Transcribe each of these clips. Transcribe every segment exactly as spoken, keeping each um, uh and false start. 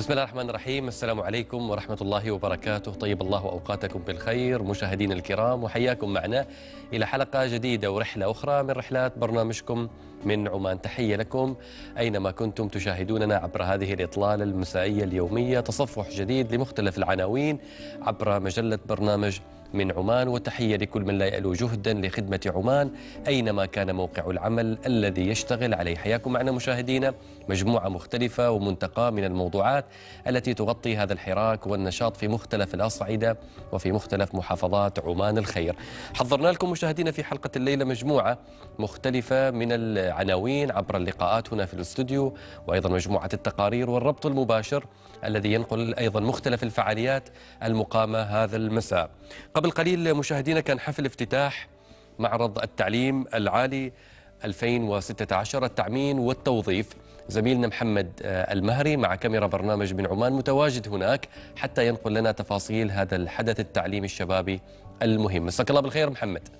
بسم الله الرحمن الرحيم. السلام عليكم ورحمة الله وبركاته. طيب الله أوقاتكم بالخير مشاهدينا الكرام، وحياكم معنا إلى حلقة جديدة ورحلة أخرى من رحلات برنامجكم من عمان. تحية لكم أينما كنتم تشاهدوننا عبر هذه الإطلالة المسائية اليومية، تصفح جديد لمختلف العناوين عبر مجلة برنامج من عمان، وتحية لكل من لا يألو جهدا لخدمة عمان أينما كان موقع العمل الذي يشتغل عليه. حياكم معنا مشاهدينا مجموعة مختلفة ومنتقى من الموضوعات التي تغطي هذا الحراك والنشاط في مختلف الأصعدة وفي مختلف محافظات عمان الخير. حضرنا لكم مشاهدينا في حلقة الليلة مجموعة مختلفة من العناوين عبر اللقاءات هنا في الاستوديو، وأيضا مجموعة التقارير والربط المباشر الذي ينقل أيضا مختلف الفعاليات المقامة هذا المساء. قبل قليل مشاهدينا كان حفل افتتاح معرض التعليم العالي ألفين وستة عشر التعمين والتوظيف. زميلنا محمد المهري مع كاميرا برنامج من عمان متواجد هناك حتى ينقل لنا تفاصيل هذا الحدث التعليمي الشبابي المهم. مساك الله بالخير محمد.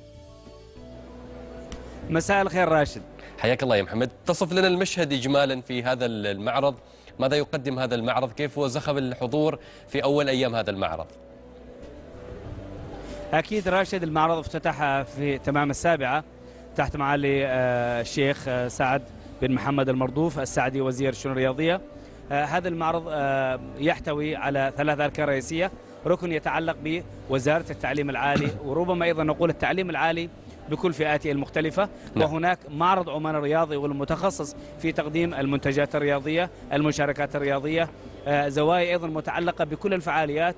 مساء الخير راشد. حياك الله يا محمد. تصف لنا المشهد إجمالا في هذا المعرض، ماذا يقدم هذا المعرض، كيف هو زخم الحضور في أول أيام هذا المعرض؟ أكيد راشد، المعرض افتتح في تمام السابعة تحت معالي الشيخ سعد بن محمد المرضوف السعدي وزير الشؤون الرياضية. هذا المعرض يحتوي على ثلاث أركان رئيسية، ركن يتعلق بوزارة التعليم العالي، وربما أيضا نقول التعليم العالي بكل فئاته المختلفة، وهناك معرض عمان الرياضي والمتخصص في تقديم المنتجات الرياضية، المشاركات الرياضية، زوايا أيضا متعلقة بكل الفعاليات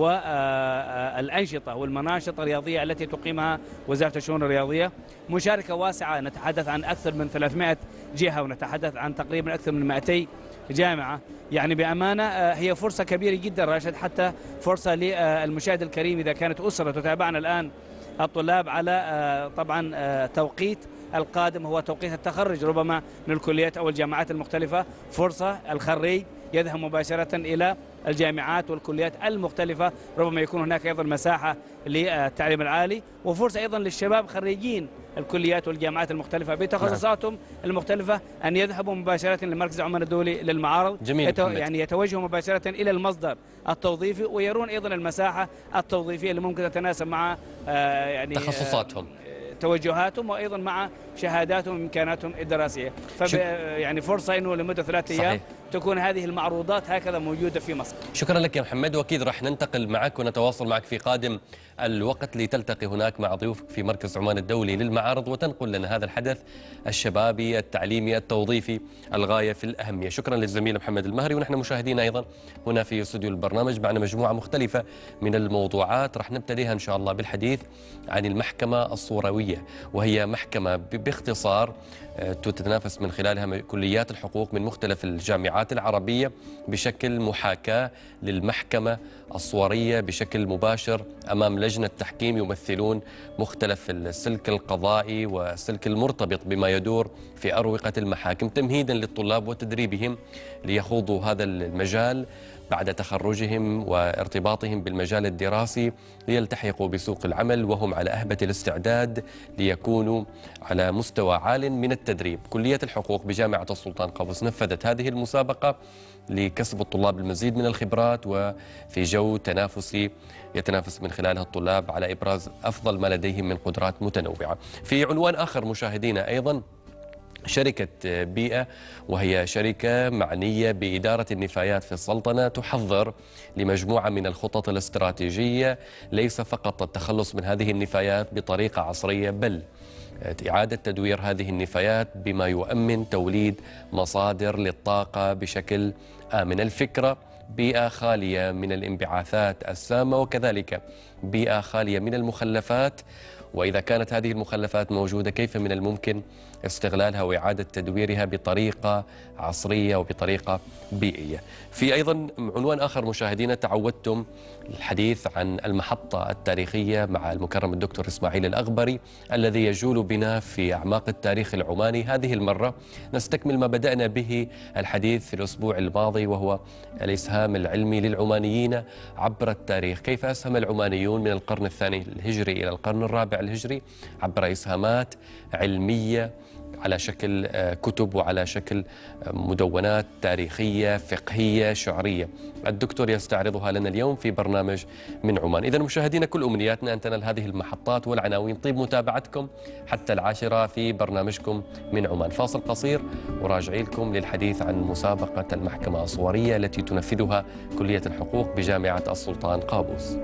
والأنشطة والمناشط الرياضية التي تقيمها وزارة الشؤون الرياضية. مشاركة واسعة، نتحدث عن أكثر من ثلاثمائة جهة ونتحدث عن تقريبا أكثر من مئتي جامعة. يعني بأمانة هي فرصة كبيرة جدا راشد، حتى فرصة للمشاهد الكريم إذا كانت أسرة تتابعنا الآن الطلاب على طبعا توقيت القادم هو توقيت التخرج ربما من الكليات أو الجامعات المختلفة. فرصة الخريج يذهب مباشرة إلى الجامعات والكليات المختلفة، ربما يكون هناك أيضا مساحة للتعليم العالي، وفرصة أيضا للشباب خريجين الكليات والجامعات المختلفة بتخصصاتهم المختلفة أن يذهبوا مباشرة لمركز عمان الدولي للمعارض. جميل. يتو يعني يتوجهوا مباشرة إلى المصدر التوظيفي ويرون أيضا المساحة التوظيفية اللي ممكن تتناسب مع آه يعني تخصصاتهم توجهاتهم وايضا مع شهاداتهم وامكاناتهم الدراسيه. ف يعني فرصه انه لمده ثلاث ايام تكون هذه المعروضات هكذا موجوده في مصر. شكرا لك يا محمد، واكيد راح ننتقل معك ونتواصل معك في قادم الوقت لتلتقي هناك مع ضيوفك في مركز عمان الدولي للمعارض وتنقل لنا هذا الحدث الشبابي التعليمي التوظيفي الغايه في الاهميه. شكرا للزميل محمد المهري. ونحن مشاهدينا ايضا هنا في استوديو البرنامج معنا مجموعه مختلفه من الموضوعات، راح نبتديها ان شاء الله بالحديث عن المحكمه الصورويه، وهي محكمه باختصار تتنافس من خلالها كليات الحقوق من مختلف الجامعات العربية بشكل محاكاة للمحكمة الصورية بشكل مباشر أمام لجنة تحكيم يمثلون مختلف السلك القضائي والسلك المرتبط بما يدور في أروقة المحاكم، تمهيدا للطلاب وتدريبهم ليخوضوا هذا المجال بعد تخرجهم وارتباطهم بالمجال الدراسي ليلتحقوا بسوق العمل وهم على أهبة الاستعداد ليكونوا على مستوى عال من التدريب. كلية الحقوق بجامعة السلطان قابوس نفذت هذه المسابقة لكسب الطلاب المزيد من الخبرات وفي جو تنافسي يتنافس من خلالها الطلاب على إبراز أفضل ما لديهم من قدرات متنوعة. في عنوان آخر مشاهدينا أيضا شركة بيئة، وهي شركة معنية بإدارة النفايات في السلطنة، تحضر لمجموعة من الخطط الاستراتيجية، ليس فقط التخلص من هذه النفايات بطريقة عصرية بل إعادة تدوير هذه النفايات بما يؤمن توليد مصادر للطاقة بشكل آمن. الفكرة بيئة خالية من الانبعاثات السامة وكذلك بيئة خالية من المخلفات، وإذا كانت هذه المخلفات موجودة كيف من الممكن استغلالها وإعادة تدويرها بطريقة عصرية وبطريقة بيئية. في أيضا عنوان آخر مشاهدينا، تعودتم الحديث عن المحطة التاريخية مع المكرم الدكتور إسماعيل الأغبري الذي يجول بنا في أعماق التاريخ العماني. هذه المرة نستكمل ما بدأنا به الحديث في الأسبوع الماضي، وهو الإسهام العلمي للعمانيين عبر التاريخ. كيف أسهم العمانيون من القرن الثاني الهجري إلى القرن الرابع الهجري عبر إسهامات علمية على شكل كتب وعلى شكل مدونات تاريخية فقهية شعرية. الدكتور يستعرضها لنا اليوم في برنامج من عمان. إذا مشاهدينا كل أمنياتنا أن تنال هذه المحطات والعناوين. طيب متابعتكم حتى العاشرة في برنامجكم من عمان. فاصل قصير وراجعي لكم للحديث عن مسابقة المحكمة الصورية التي تنفذها كلية الحقوق بجامعة السلطان قابوس.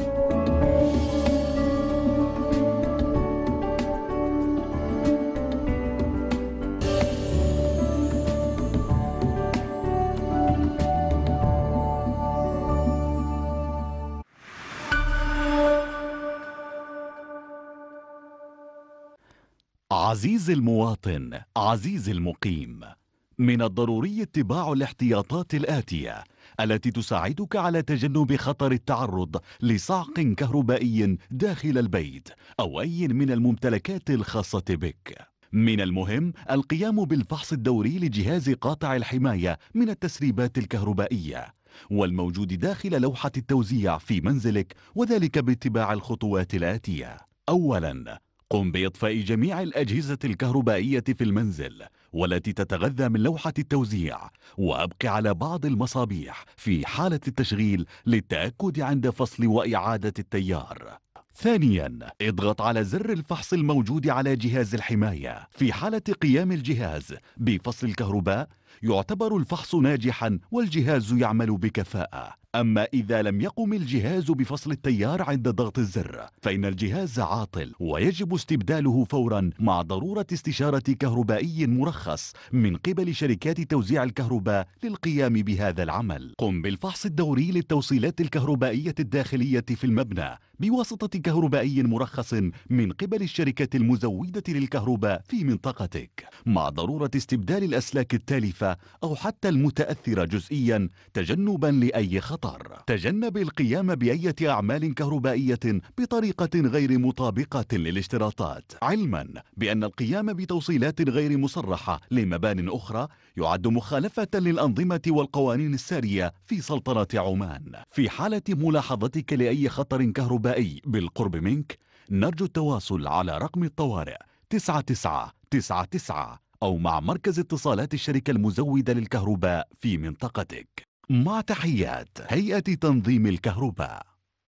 عزيزي المواطن، عزيزي المقيم، من الضروري اتباع الاحتياطات الآتية التي تساعدك على تجنب خطر التعرض لصعق كهربائي داخل البيت أو أي من الممتلكات الخاصة بك. من المهم القيام بالفحص الدوري لجهاز قاطع الحماية من التسريبات الكهربائية والموجود داخل لوحة التوزيع في منزلك، وذلك باتباع الخطوات الآتية. أولاً، قم بإطفاء جميع الأجهزة الكهربائية في المنزل والتي تتغذى من لوحة التوزيع، وأبق على بعض المصابيح في حالة التشغيل للتأكد عند فصل وإعادة التيار. ثانياً، اضغط على زر الفحص الموجود على جهاز الحماية. في حالة قيام الجهاز بفصل الكهرباء يعتبر الفحص ناجحاً والجهاز يعمل بكفاءة. أما إذا لم يقم الجهاز بفصل التيار عند ضغط الزر فإن الجهاز عاطل ويجب استبداله فوراً، مع ضرورة استشارة كهربائي مرخص من قبل شركات توزيع الكهرباء للقيام بهذا العمل. قم بالفحص الدوري للتوصيلات الكهربائية الداخلية في المبنى بواسطة كهربائي مرخص من قبل الشركة المزودة للكهرباء في منطقتك، مع ضرورة استبدال الأسلاك التالفة أو حتى المتأثرة جزئيا تجنبا لأي خطر. تجنب القيام بأي أعمال كهربائية بطريقة غير مطابقة للاشتراطات، علما بأن القيام بتوصيلات غير مصرحة لمبان أخرى يعد مخالفة للأنظمة والقوانين السارية في سلطنة عمان. في حالة ملاحظتك لأي خطر كهربائي بالقرب منك نرجو التواصل على رقم الطوارئ تسعة تسعة تسعة تسعة أو مع مركز اتصالات الشركة المزودة للكهرباء في منطقتك. مع تحيات هيئة تنظيم الكهرباء.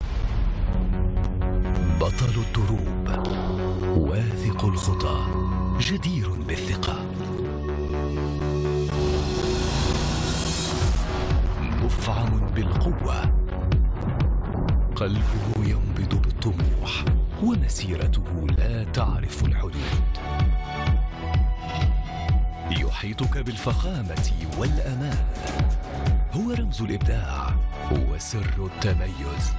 بطل الدروب، واثق الخطى، جدير بالثقة، مفعم بالقوة، قلبه ينبض بالطموح ومسيرته لا تعرف الحدود، يحيطك بالفخامة والأمان، هو رمز الإبداع وسر التميز.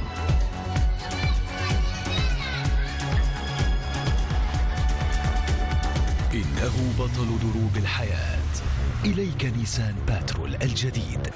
إنه بطل دروب الحياة. إليك نيسان باترول الجديد.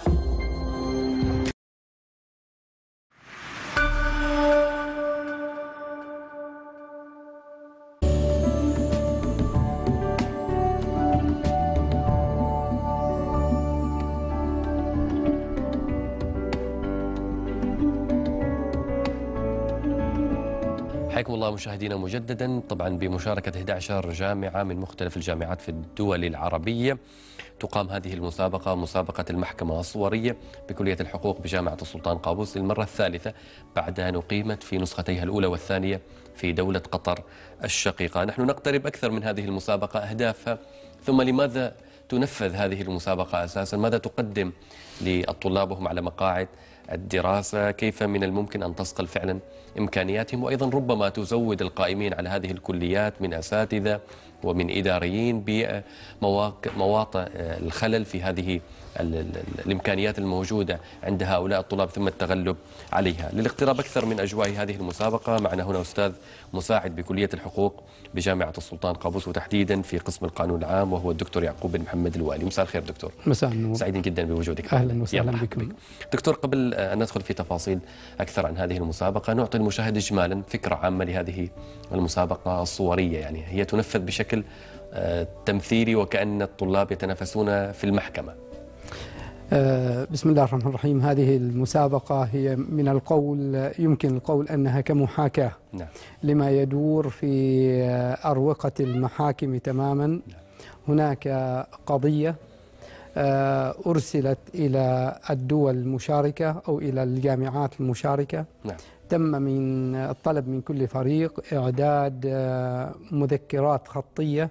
حياكم الله مشاهدينا مجددا، طبعا بمشاركة إحدى عشرة جامعة من مختلف الجامعات في الدول العربية تقام هذه المسابقة، مسابقة المحكمة الصورية بكلية الحقوق بجامعة السلطان قابوس للمرة الثالثة بعد أن أقيمت في نسختيها الأولى والثانية في دولة قطر الشقيقة. نحن نقترب أكثر من هذه المسابقة، أهدافها، ثم لماذا تنفذ هذه المسابقة أساسا، ماذا تقدم للطلاب وهم على مقاعد الدراسة، كيف من الممكن أن تصقل فعلا إمكانياتهم، وأيضا ربما تزود القائمين على هذه الكليات من أساتذة ومن إداريين بمواطن الخلل في هذه الإمكانيات الموجودة عند هؤلاء الطلاب ثم التغلب عليها. للاقتراب أكثر من أجواء هذه المسابقة معنا هنا أستاذ مساعد بكلية الحقوق بجامعة السلطان قابوس وتحديدا في قسم القانون العام وهو الدكتور يعقوب بن محمد الوالي. مساء الخير دكتور. مساء النور. سعيدين جدا بوجودك. أهلا وسهلا بكم. دكتور، قبل أن ندخل في تفاصيل أكثر عن هذه المسابقة نعطي المشاهد إجمالا فكرة عامة لهذه المسابقة الصورية. يعني هي تنفذ بشكل تمثيلي وكأن الطلاب يتنافسون في المحكمة. بسم الله الرحمن الرحيم. هذه المسابقة هي من القول يمكن القول أنها كمحاكاة نعم. لما يدور في أروقة المحاكم تماما. نعم. هناك قضية أرسلت إلى الدول المشاركة أو إلى الجامعات المشاركة. نعم. تم من الطلب من كل فريق إعداد مذكرات خطية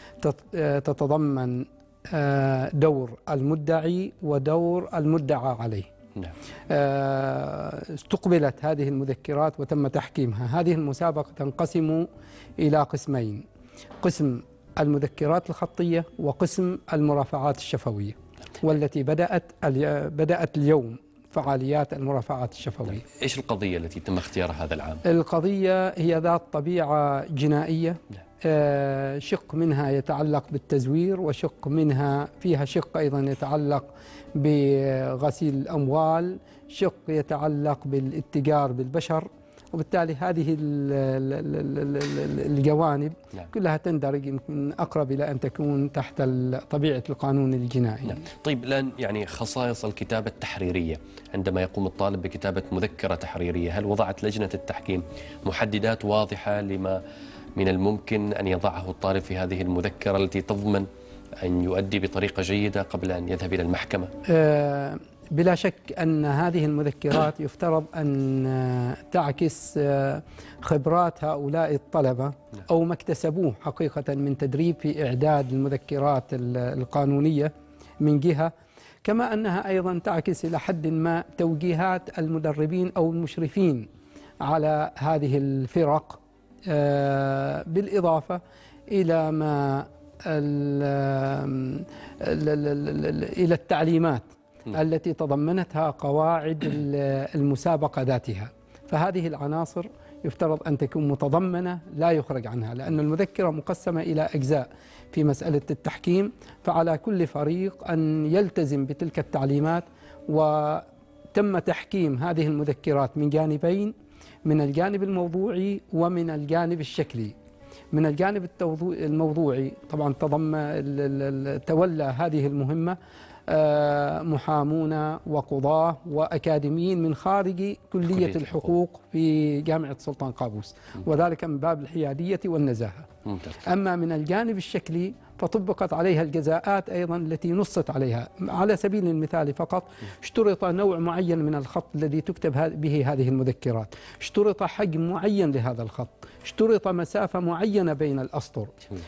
تتضمن دور المدعي ودور المدعى عليه. نعم. استقبلت هذه المذكرات وتم تحكيمها. هذه المسابقة تنقسم إلى قسمين: قسم المذكرات الخطية وقسم المرافعات الشفوية، والتي بدأت بدأت اليوم فعاليات المرافعات الشفوية. إيش القضية التي تم اختيارها هذا العام؟ القضية هي ذات طبيعة جنائية. نعم. شق منها يتعلق بالتزوير، وشق منها فيها شق أيضا يتعلق بغسيل الأموال، شق يتعلق بالاتجار بالبشر. وبالتالي هذه الجوانب نعم. كلها تندرج يمكن أقرب إلى أن تكون تحت طبيعة القانون الجنائي. نعم. طيب الآن يعني خصائص الكتابة التحريرية، عندما يقوم الطالب بكتابة مذكرة تحريرية، هل وضعت لجنة التحكيم محددات واضحة لما من الممكن أن يضعه الطالب في هذه المذكرة التي تضمن أن يؤدي بطريقة جيدة قبل أن يذهب إلى المحكمة؟ أه بلا شك أن هذه المذكرات يفترض أن تعكس خبرات هؤلاء الطلبة أو ما اكتسبوه حقيقة من تدريب في إعداد المذكرات القانونية من جهة، كما أنها أيضا تعكس إلى حد ما توجيهات المدربين أو المشرفين على هذه الفرق، بالإضافة إلى ما إلى التعليمات التي تضمنتها قواعد المسابقة ذاتها. فهذه العناصر يفترض أن تكون متضمنة لا يخرج عنها، لأن المذكرة مقسمة إلى أجزاء في مسألة التحكيم، فعلى كل فريق أن يلتزم بتلك التعليمات. وتم تحكيم هذه المذكرات من جانبين: من الجانب الموضوعي ومن الجانب الشكلي. من الجانب الموضوعي طبعا تضمن تولى هذه المهمة محامون وقضاة وأكاديميين من خارج كلية الحقوق في جامعة سلطان قابوس، وذلك من باب الحيادية والنزاهة. أما من الجانب الشكلي فطبقت عليها الجزاءات أيضا التي نصت عليها. على سبيل المثال فقط، اشترط نوع معين من الخط الذي تكتب به هذه المذكرات، اشترط حجم معين لهذا الخط، اشترط مسافة معينة بين الأسطر.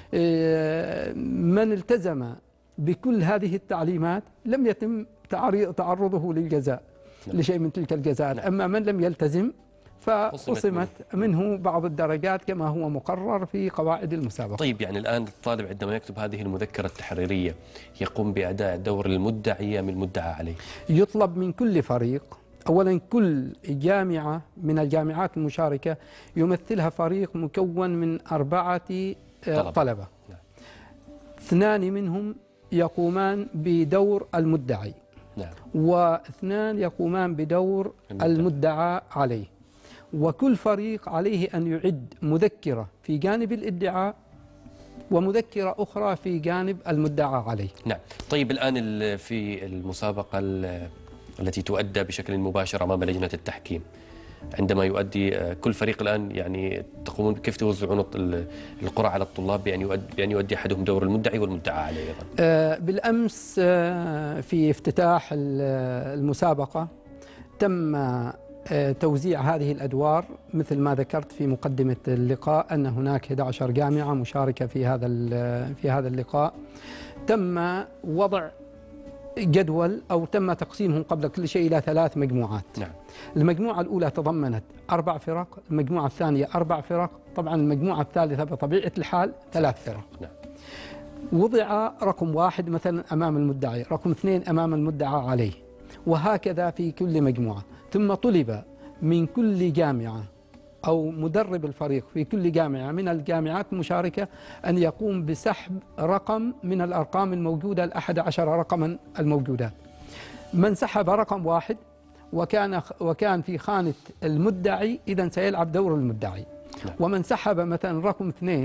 من التزم بكل هذه التعليمات لم يتم تعرضه للجزاء لشيء من تلك الجزاءات. أما من لم يلتزم فخصمت منه بعض الدرجات كما هو مقرر في قواعد المسابقة. طيب يعني الآن الطالب عندما يكتب هذه المذكرة التحريرية يقوم بأداء دور المدعي أم المدعى عليه؟ يطلب من كل فريق، أولا كل جامعة من الجامعات المشاركة يمثلها فريق مكون من أربعة طلبة, طلبة. نعم. اثنان منهم يقومان بدور المدعي. نعم. واثنان يقومان بدور المدعى, المدعى عليه. وكل فريق عليه أن يعد مذكرة في جانب الادعاء ومذكرة أخرى في جانب المدعى عليه. نعم. طيب الآن في المسابقة التي تؤدى بشكل مباشر أمام لجنة التحكيم، عندما يؤدي كل فريق الآن يعني تقومون كيف توزعون القرعة على الطلاب بأن يؤدي, بأن يؤدي أحدهم دور المدعي والمدعى عليه أيضا؟ بالأمس في افتتاح المسابقة تم توزيع هذه الأدوار مثل ما ذكرت في مقدمة اللقاء، أن هناك إحدى عشرة جامعة مشاركة في هذا في هذا اللقاء. تم وضع جدول أو تم تقسيمهم قبل كل شيء إلى ثلاث مجموعات. نعم. المجموعة الأولى تضمنت أربع فرق، المجموعة الثانية أربع فرق، طبعا المجموعة الثالثة بطبيعة الحال ثلاث فرق. نعم. وضع رقم واحد مثلا أمام المدعي، رقم اثنين أمام المدعى عليه، وهكذا في كل مجموعة. ثم طلب من كل جامعة أو مدرب الفريق في كل جامعة من الجامعات المشاركة أن يقوم بسحب رقم من الأرقام الموجودة الأحد عشر رقما الموجودات. من سحب رقم واحد وكان وكان في خانة المدعي إذن سيلعب دور المدعي. ومن سحب مثلا رقم اثنين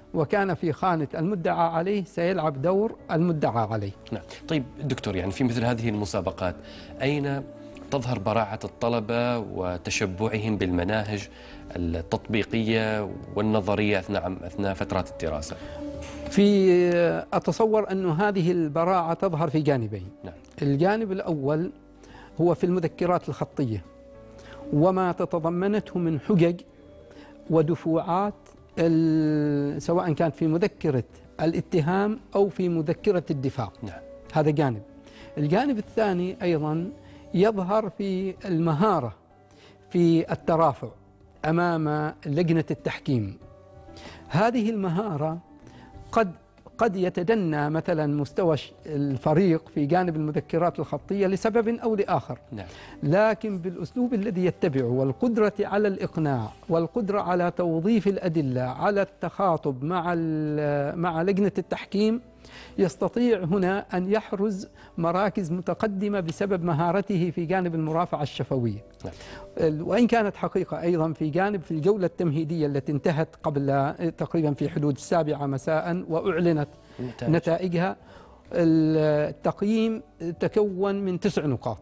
وكان في خانة المدعى عليه سيلعب دور المدعى عليه. نعم. طيب دكتور، يعني في مثل هذه المسابقات أين تظهر براعة الطلبة وتشبعهم بالمناهج التطبيقية والنظرية أثناء أثناء فترات الدراسة؟ في أتصور أن هذه البراعة تظهر في جانبين. نعم. الجانب الأول هو في المذكرات الخطية وما تتضمنته من حجج ودفوعات، سواء كانت في مذكرة الاتهام أو في مذكرة الدفاع. نعم. هذا جانب. الجانب الثاني أيضا يظهر في المهارة في الترافع أمام لجنة التحكيم. هذه المهارة قد قد يتدنى مثلا مستوى الفريق في جانب المذكرات الخطية لسبب أو لآخر. نعم. لكن بالأسلوب الذي يتبعه والقدرة على الإقناع والقدرة على توظيف الأدلة على التخاطب مع مع لجنة التحكيم يستطيع هنا أن يحرز مراكز متقدمة بسبب مهارته في جانب المرافعة الشفوية. نعم. وإن كانت حقيقة أيضا في جانب في الجولة التمهيدية التي انتهت قبل تقريبا في حدود السابعة مساء وأعلنت نتائج. نتائجها، التقييم تكون من تسع نقاط،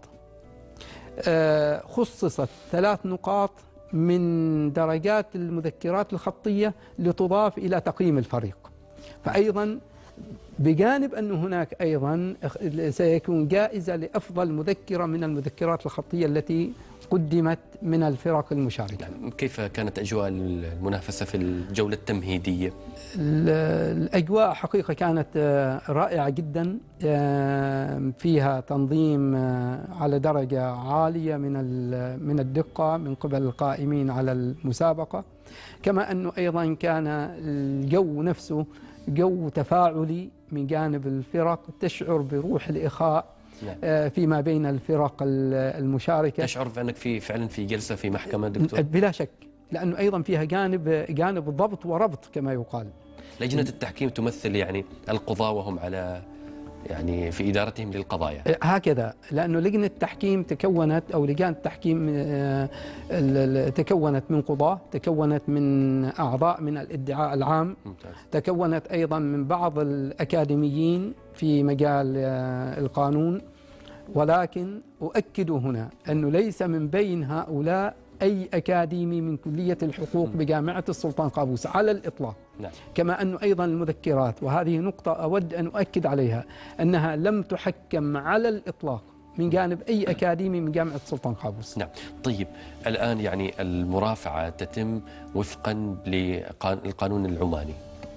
خصصت ثلاث نقاط من درجات المذكرات الخطية لتضاف إلى تقييم الفريق. فأيضا بجانب أن هناك أيضا سيكون جائزة لأفضل مذكرة من المذكرات الخطية التي قدمت من الفرق المشاركة. كيف كانت أجواء المنافسة في الجولة التمهيدية؟ الأجواء حقيقة كانت رائعة جدا، فيها تنظيم على درجة عالية من من الدقة من قبل القائمين على المسابقة، كما أنه أيضا كان الجو نفسه جو تفاعلي من جانب الفرق، تشعر بروح الإخاء. نعم. فيما بين الفرق المشاركة. تشعر بأنك في فعلا في جلسة في محكمة دكتور؟ بلا شك، لأنه أيضا فيها جانب جانب ضبط وربط كما يقال. لجنة التحكيم تمثل يعني القضاة وهم على يعني في إدارتهم للقضايا. هكذا، لأنه لجنة التحكيم تكونت أو لجان التحكيم تكونت من قضاة، تكونت من أعضاء من الادعاء العام. ممتاز. تكونت أيضا من بعض الأكاديميين في مجال القانون. ولكن أؤكد هنا أنه ليس من بين هؤلاء أي أكاديمي من كلية الحقوق بجامعة السلطان قابوس على الإطلاق. نعم. كما أنه أيضا المذكرات، وهذه نقطة أود أن أؤكد عليها، أنها لم تحكم على الإطلاق من جانب أي أكاديمي من جامعة السلطان قابوس. نعم. طيب الآن يعني المرافعة تتم وفقا للقانون العماني.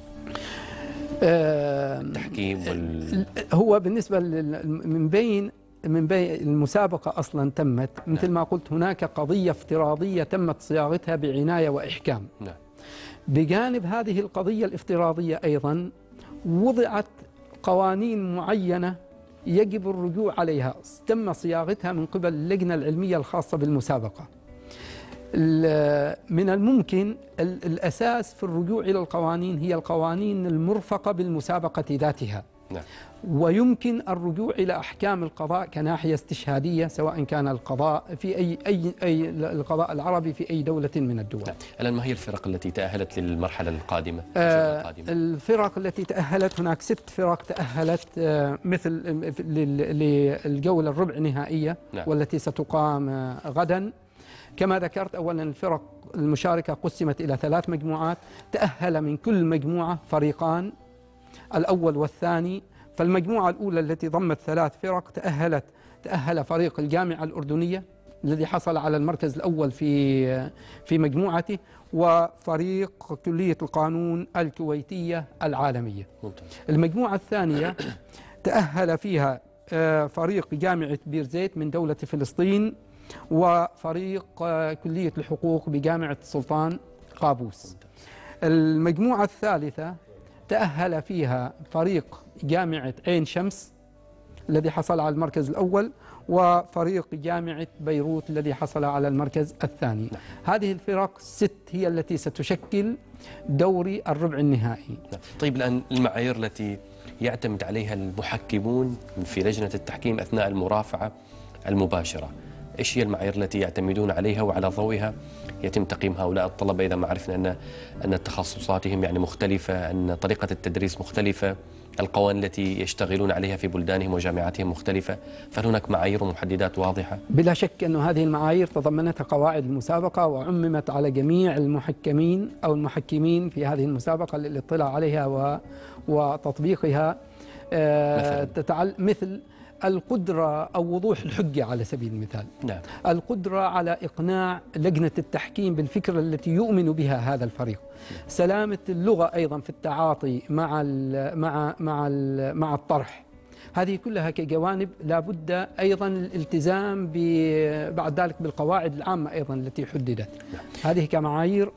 التحكيم وال... هو بالنسبة من بين من بين المسابقة أصلا تمت مثل ما قلت، هناك قضية افتراضية تمت صياغتها بعناية وإحكام. نعم. بجانب هذه القضية الافتراضية أيضا وضعت قوانين معينة يجب الرجوع عليها، تم صياغتها من قبل اللجنة العلمية الخاصة بالمسابقة. من الممكن الأساس في الرجوع إلى القوانين هي القوانين المرفقة بالمسابقة ذاتها. نعم. ويمكن الرجوع إلى أحكام القضاء كناحية استشهادية، سواء كان القضاء في أي أي أي القضاء العربي في أي دولة من الدول. نعم. الآن ما هي الفرق التي تأهلت للمرحلة القادمة؟ آه القادمة؟ الفرق التي تأهلت، هناك ست فرق تأهلت آه مثل للجولة الربع نهائية. نعم. والتي ستقام آه غدا. كما ذكرت أولا الفرق المشاركة قسمت إلى ثلاث مجموعات، تأهل من كل مجموعة فريقان الأول والثاني. فالمجموعة الأولى التي ضمت ثلاث فرق تأهلت تأهل فريق الجامعة الأردنية الذي حصل على المركز الأول في في مجموعته، وفريق كلية القانون الكويتية العالمية. ممتاز. المجموعة الثانية تأهل فيها فريق جامعة بيرزيت من دولة فلسطين، وفريق كلية الحقوق بجامعة السلطان قابوس. المجموعة الثالثة تأهل فيها فريق جامعة عين شمس الذي حصل على المركز الأول، وفريق جامعة بيروت الذي حصل على المركز الثاني. نعم. هذه الفرق ست هي التي ستشكل دوري الربع النهائي. نعم. طيب الآن المعايير التي يعتمد عليها المحكمون في لجنة التحكيم أثناء المرافعة المباشرة إيش هي المعايير التي يعتمدون عليها وعلى ضوئها يتم تقييم هؤلاء الطلبة إذا ما عرفنا أن أن تخصصاتهم يعني مختلفة، أن طريقة التدريس مختلفة، القوانين التي يشتغلون عليها في بلدانهم وجامعاتهم مختلفة، فهل هناك معايير ومحددات واضحة؟ بلا شك أن هذه المعايير تضمنتها قواعد المسابقة وعممت على جميع المحكمين أو المحكمين في هذه المسابقة للاطلاع عليها و... وتطبيقها. آه تتعل... مثل القدرة أو وضوح الحجة على سبيل المثال. نعم. القدرة على إقناع لجنة التحكيم بالفكرة التي يؤمن بها هذا الفريق. سلامة اللغة أيضا في التعاطي مع ال مع مع ال مع الطرح. هذه كلها كجوانب لا بد أيضا الالتزام بعد ذلك بالقواعد العامة أيضا التي حددت. نعم. هذه كمعايير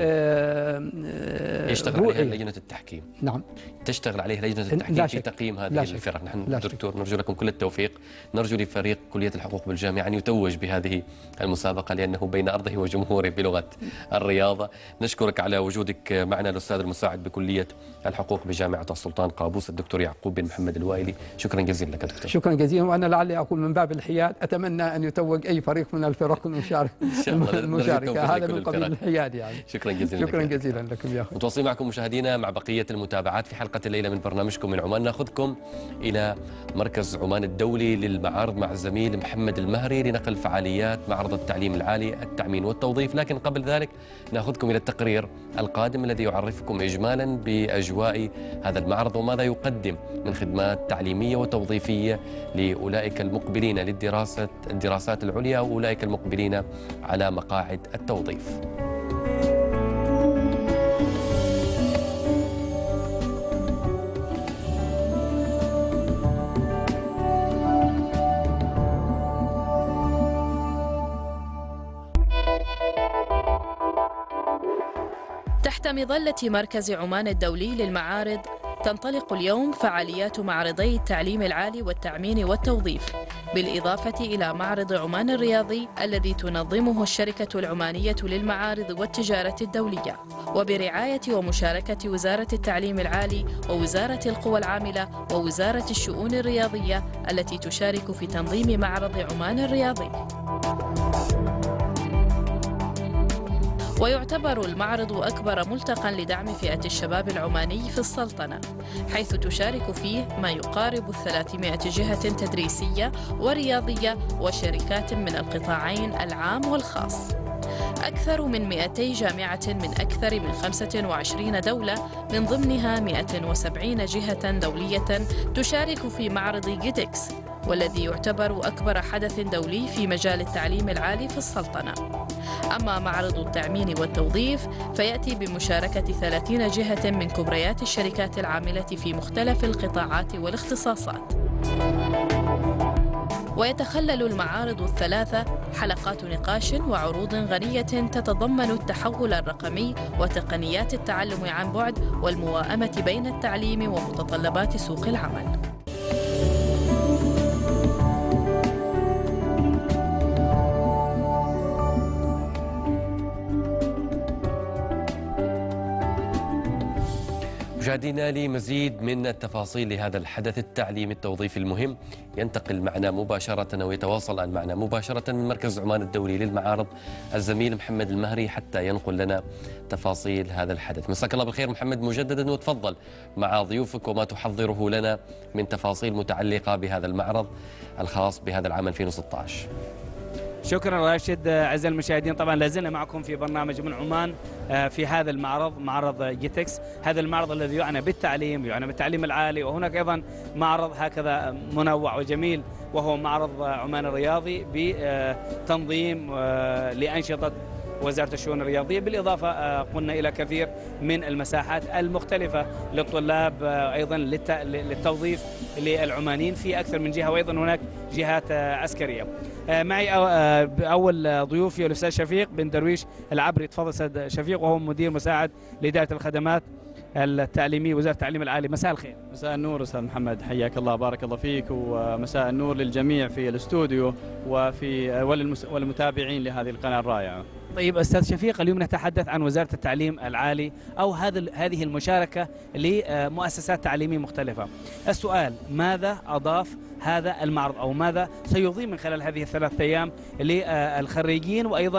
آه يشتغل عليها لجنة التحكيم. نعم. تشتغل عليها لجنة التحكيم في تقييم هذه الفرق. نحن دكتور نرجو لكم كل التوفيق، نرجو لفريق كلية الحقوق بالجامعة أن يتوج بهذه المسابقة لأنه بين أرضه وجمهوره بلغة الرياضة. نشكرك على وجودك معنا الأستاذ المساعد بكلية الحقوق بجامعة السلطان قابوس الدكتور يعقوب بن محمد الوائلي. شكرا جزيلا لك دكتور. شكرا جزيلا، وأنا لعلي أقول من باب الحياد أتمنى أن يتوج أي فريق من الفرق المشاركة، هذا من قبيل الحياد يعني. شكرا جزيلا شكرا جزيلا لكم يا أخي. متواصلين معكم مشاهدينا مع بقية المتابعات في حلقة الليلة من برنامجكم من عمان. ناخذكم إلى مركز عمان الدولي للمعارض مع الزميل محمد المهري لنقل فعاليات معرض التعليم العالي التعمين والتوظيف، لكن قبل ذلك ناخذكم إلى التقرير القادم الذي يعرفكم إجمالا بأجواء هذا المعرض وماذا يقدم من خدمات تعليمية وتوظيفية لأولئك المقبلين للدراسة الدراسات العليا وأولئك المقبلين على مقاعد التوظيف. تحت مظلة مركز عمان الدولي للمعارض تنطلق اليوم فعاليات معرضي التعليم العالي والتعمين والتوظيف، بالإضافة إلى معرض عمان الرياضي الذي تنظمه الشركة العمانية للمعارض والتجارة الدولية، وبرعاية ومشاركة وزارة التعليم العالي ووزارة القوى العاملة ووزارة الشؤون الرياضية التي تشارك في تنظيم معرض عمان الرياضي. ويعتبر المعرض أكبر ملتقى لدعم فئة الشباب العماني في السلطنة، حيث تشارك فيه ما يقارب ثلاثمائة جهة تدريسية ورياضية وشركات من القطاعين العام والخاص. أكثر من مئتي جامعة من أكثر من خمسة وعشرين دولة، من ضمنها مئة وسبعين جهة دولية تشارك في معرض جيتكس، والذي يعتبر أكبر حدث دولي في مجال التعليم العالي في السلطنة. أما معرض التعمين والتوظيف فيأتي بمشاركة ثلاثين جهة من كبريات الشركات العاملة في مختلف القطاعات والاختصاصات. ويتخلل المعارض الثلاثة حلقات نقاش وعروض غنية تتضمن التحول الرقمي وتقنيات التعلم عن بعد والمواءمة بين التعليم ومتطلبات سوق العمل. مشاهدينا لمزيد من التفاصيل لهذا الحدث التعليمي التوظيفي المهم ينتقل معنا مباشرة ويتواصل الآن معنا مباشرة من مركز عمان الدولي للمعارض الزميل محمد المهري حتى ينقل لنا تفاصيل هذا الحدث. مساك الله بالخير محمد مجددا، وتفضل مع ضيوفك وما تحضره لنا من تفاصيل متعلقة بهذا المعرض الخاص بهذا العام ألفين وستة عشر. شكرا راشد. أعزائي المشاهدين، طبعا لازلنا معكم في برنامج من عمان في هذا المعرض، معرض جيتكس، هذا المعرض الذي يعنى بالتعليم يعنى بالتعليم العالي، وهناك أيضا معرض هكذا منوع وجميل وهو معرض عمان الرياضي بتنظيم لأنشطة وزارة الشؤون الرياضية، بالإضافة قلنا إلى كثير من المساحات المختلفة للطلاب، أيضا للتوظيف للعمانيين في أكثر من جهة، وأيضا هناك جهات عسكرية. معي أول ضيوفي الأستاذ شفيق بن درويش العبري. تفضل أستاذ شفيق، وهو مدير مساعد لإدارة الخدمات التعليمية وزارة التعليم العالي. مساء الخير. مساء النور أستاذ محمد، حياك الله، بارك الله فيك، ومساء النور للجميع في الاستوديو وفي والمتابعين لهذه القناة الرائعة. طيب أستاذ شفيق، اليوم نتحدث عن وزارة التعليم العالي أو هذا هذه المشاركة لمؤسسات تعليمية مختلفة. السؤال: ماذا أضاف هذا المعرض، أو ماذا سيضيف من خلال هذه الثلاثة أيام للخريجين وأيضا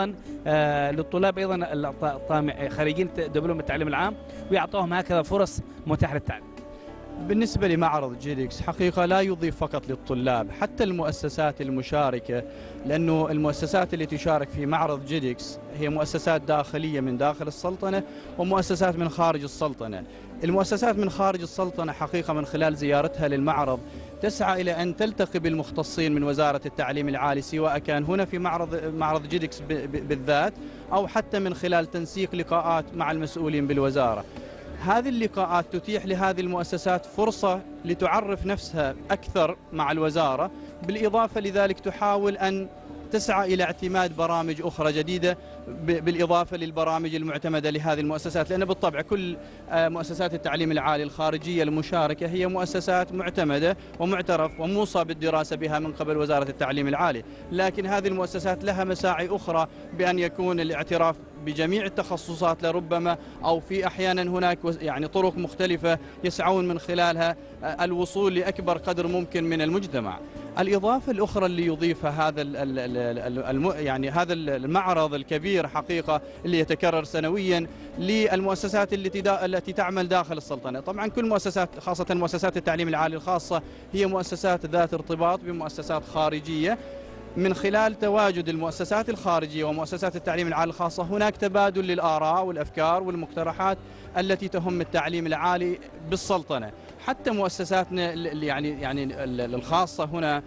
للطلاب أيضا خريجين دبلوم التعليم العام، ويعطوهم هكذا فرص متاحة للتعليم. بالنسبة لمعرض جيدكس حقيقة لا يضيف فقط للطلاب، حتى المؤسسات المشاركة، لأنه المؤسسات اللي تشارك في معرض جيدكس هي مؤسسات داخلية من داخل السلطنة ومؤسسات من خارج السلطنة. المؤسسات من خارج السلطنة حقيقة من خلال زيارتها للمعرض تسعى إلى أن تلتقي بالمختصين من وزارة التعليم العالي، سواء كان هنا في معرض معرض جيدكس بالذات أو حتى من خلال تنسيق لقاءات مع المسؤولين بالوزارة. هذه اللقاءات تتيح لهذه المؤسسات فرصة لتعرف نفسها أكثر مع الوزارة، بالإضافة لذلك تحاول أن تسعى إلى اعتماد برامج أخرى جديدة بالإضافة للبرامج المعتمدة لهذه المؤسسات، لأن بالطبع كل مؤسسات التعليم العالي الخارجية المشاركة هي مؤسسات معتمدة ومعترف وموصى بالدراسة بها من قبل وزارة التعليم العالي، لكن هذه المؤسسات لها مساعي أخرى بأن يكون الاعتراف بجميع التخصصات لربما، أو في أحيانا هناك يعني طرق مختلفة يسعون من خلالها الوصول لأكبر قدر ممكن من المجتمع. الإضافة الأخرى اللي يضيفها هذا الم يعني هذا المعرض الكبير حقيقة اللي يتكرر سنويا للمؤسسات التي التي تعمل داخل السلطنة. طبعا كل مؤسسات خاصة مؤسسات التعليم العالي الخاصة هي مؤسسات ذات ارتباط بمؤسسات خارجية. من خلال تواجد المؤسسات الخارجية ومؤسسات التعليم العالي الخاصة هناك تبادل للآراء والأفكار والمقترحات التي تهم التعليم العالي بالسلطنة. حتى مؤسساتنا يعني يعني الخاصة هنا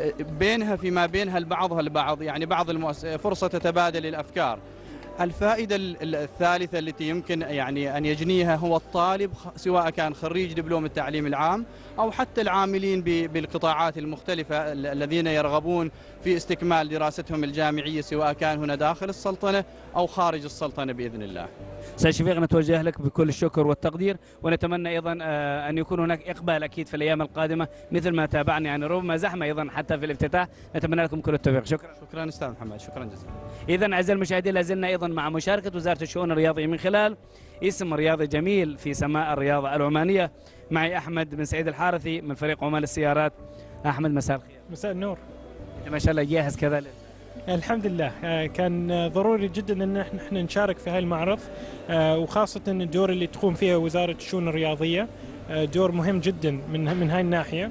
بينها فيما بينها بعضها البعض، يعني بعض المؤسسات فرصة تتبادل الأفكار. الفائدة الثالثة التي يمكن يعني أن يجنيها هو الطالب، سواء كان خريج دبلوم التعليم العام أو حتى العاملين بالقطاعات المختلفة الذين يرغبون في استكمال دراستهم الجامعية، سواء كان هنا داخل السلطنة أو خارج السلطنة بإذن الله. سيد شفيق نتوجه لك بكل الشكر والتقدير، ونتمنى أيضا أن يكون هناك إقبال أكيد في الأيام القادمة مثل ما تابعنا، يعني ربما زحمة أيضا حتى في الافتتاح. نتمنى لكم كل التوفيق. شكرا. شكرا أستاذ محمد، شكرا جزيلا. إذا أعزائي المشاهدين لازلنا أيضا مع مشاركة وزارة الشؤون الرياضية من خلال اسم رياضي جميل في سماء الرياضة العمانية. معي أحمد بن سعيد الحارثي من فريق عمان للسيارات. أحمد مساء الخير. مساء النور. ما شاء الله جاهز كذا. الحمد لله، كان ضروري جدا ان احنا نشارك في هاي المعرض، وخاصة الدور اللي تقوم فيه وزارة الشؤون الرياضية دور مهم جدا من من هاي الناحية،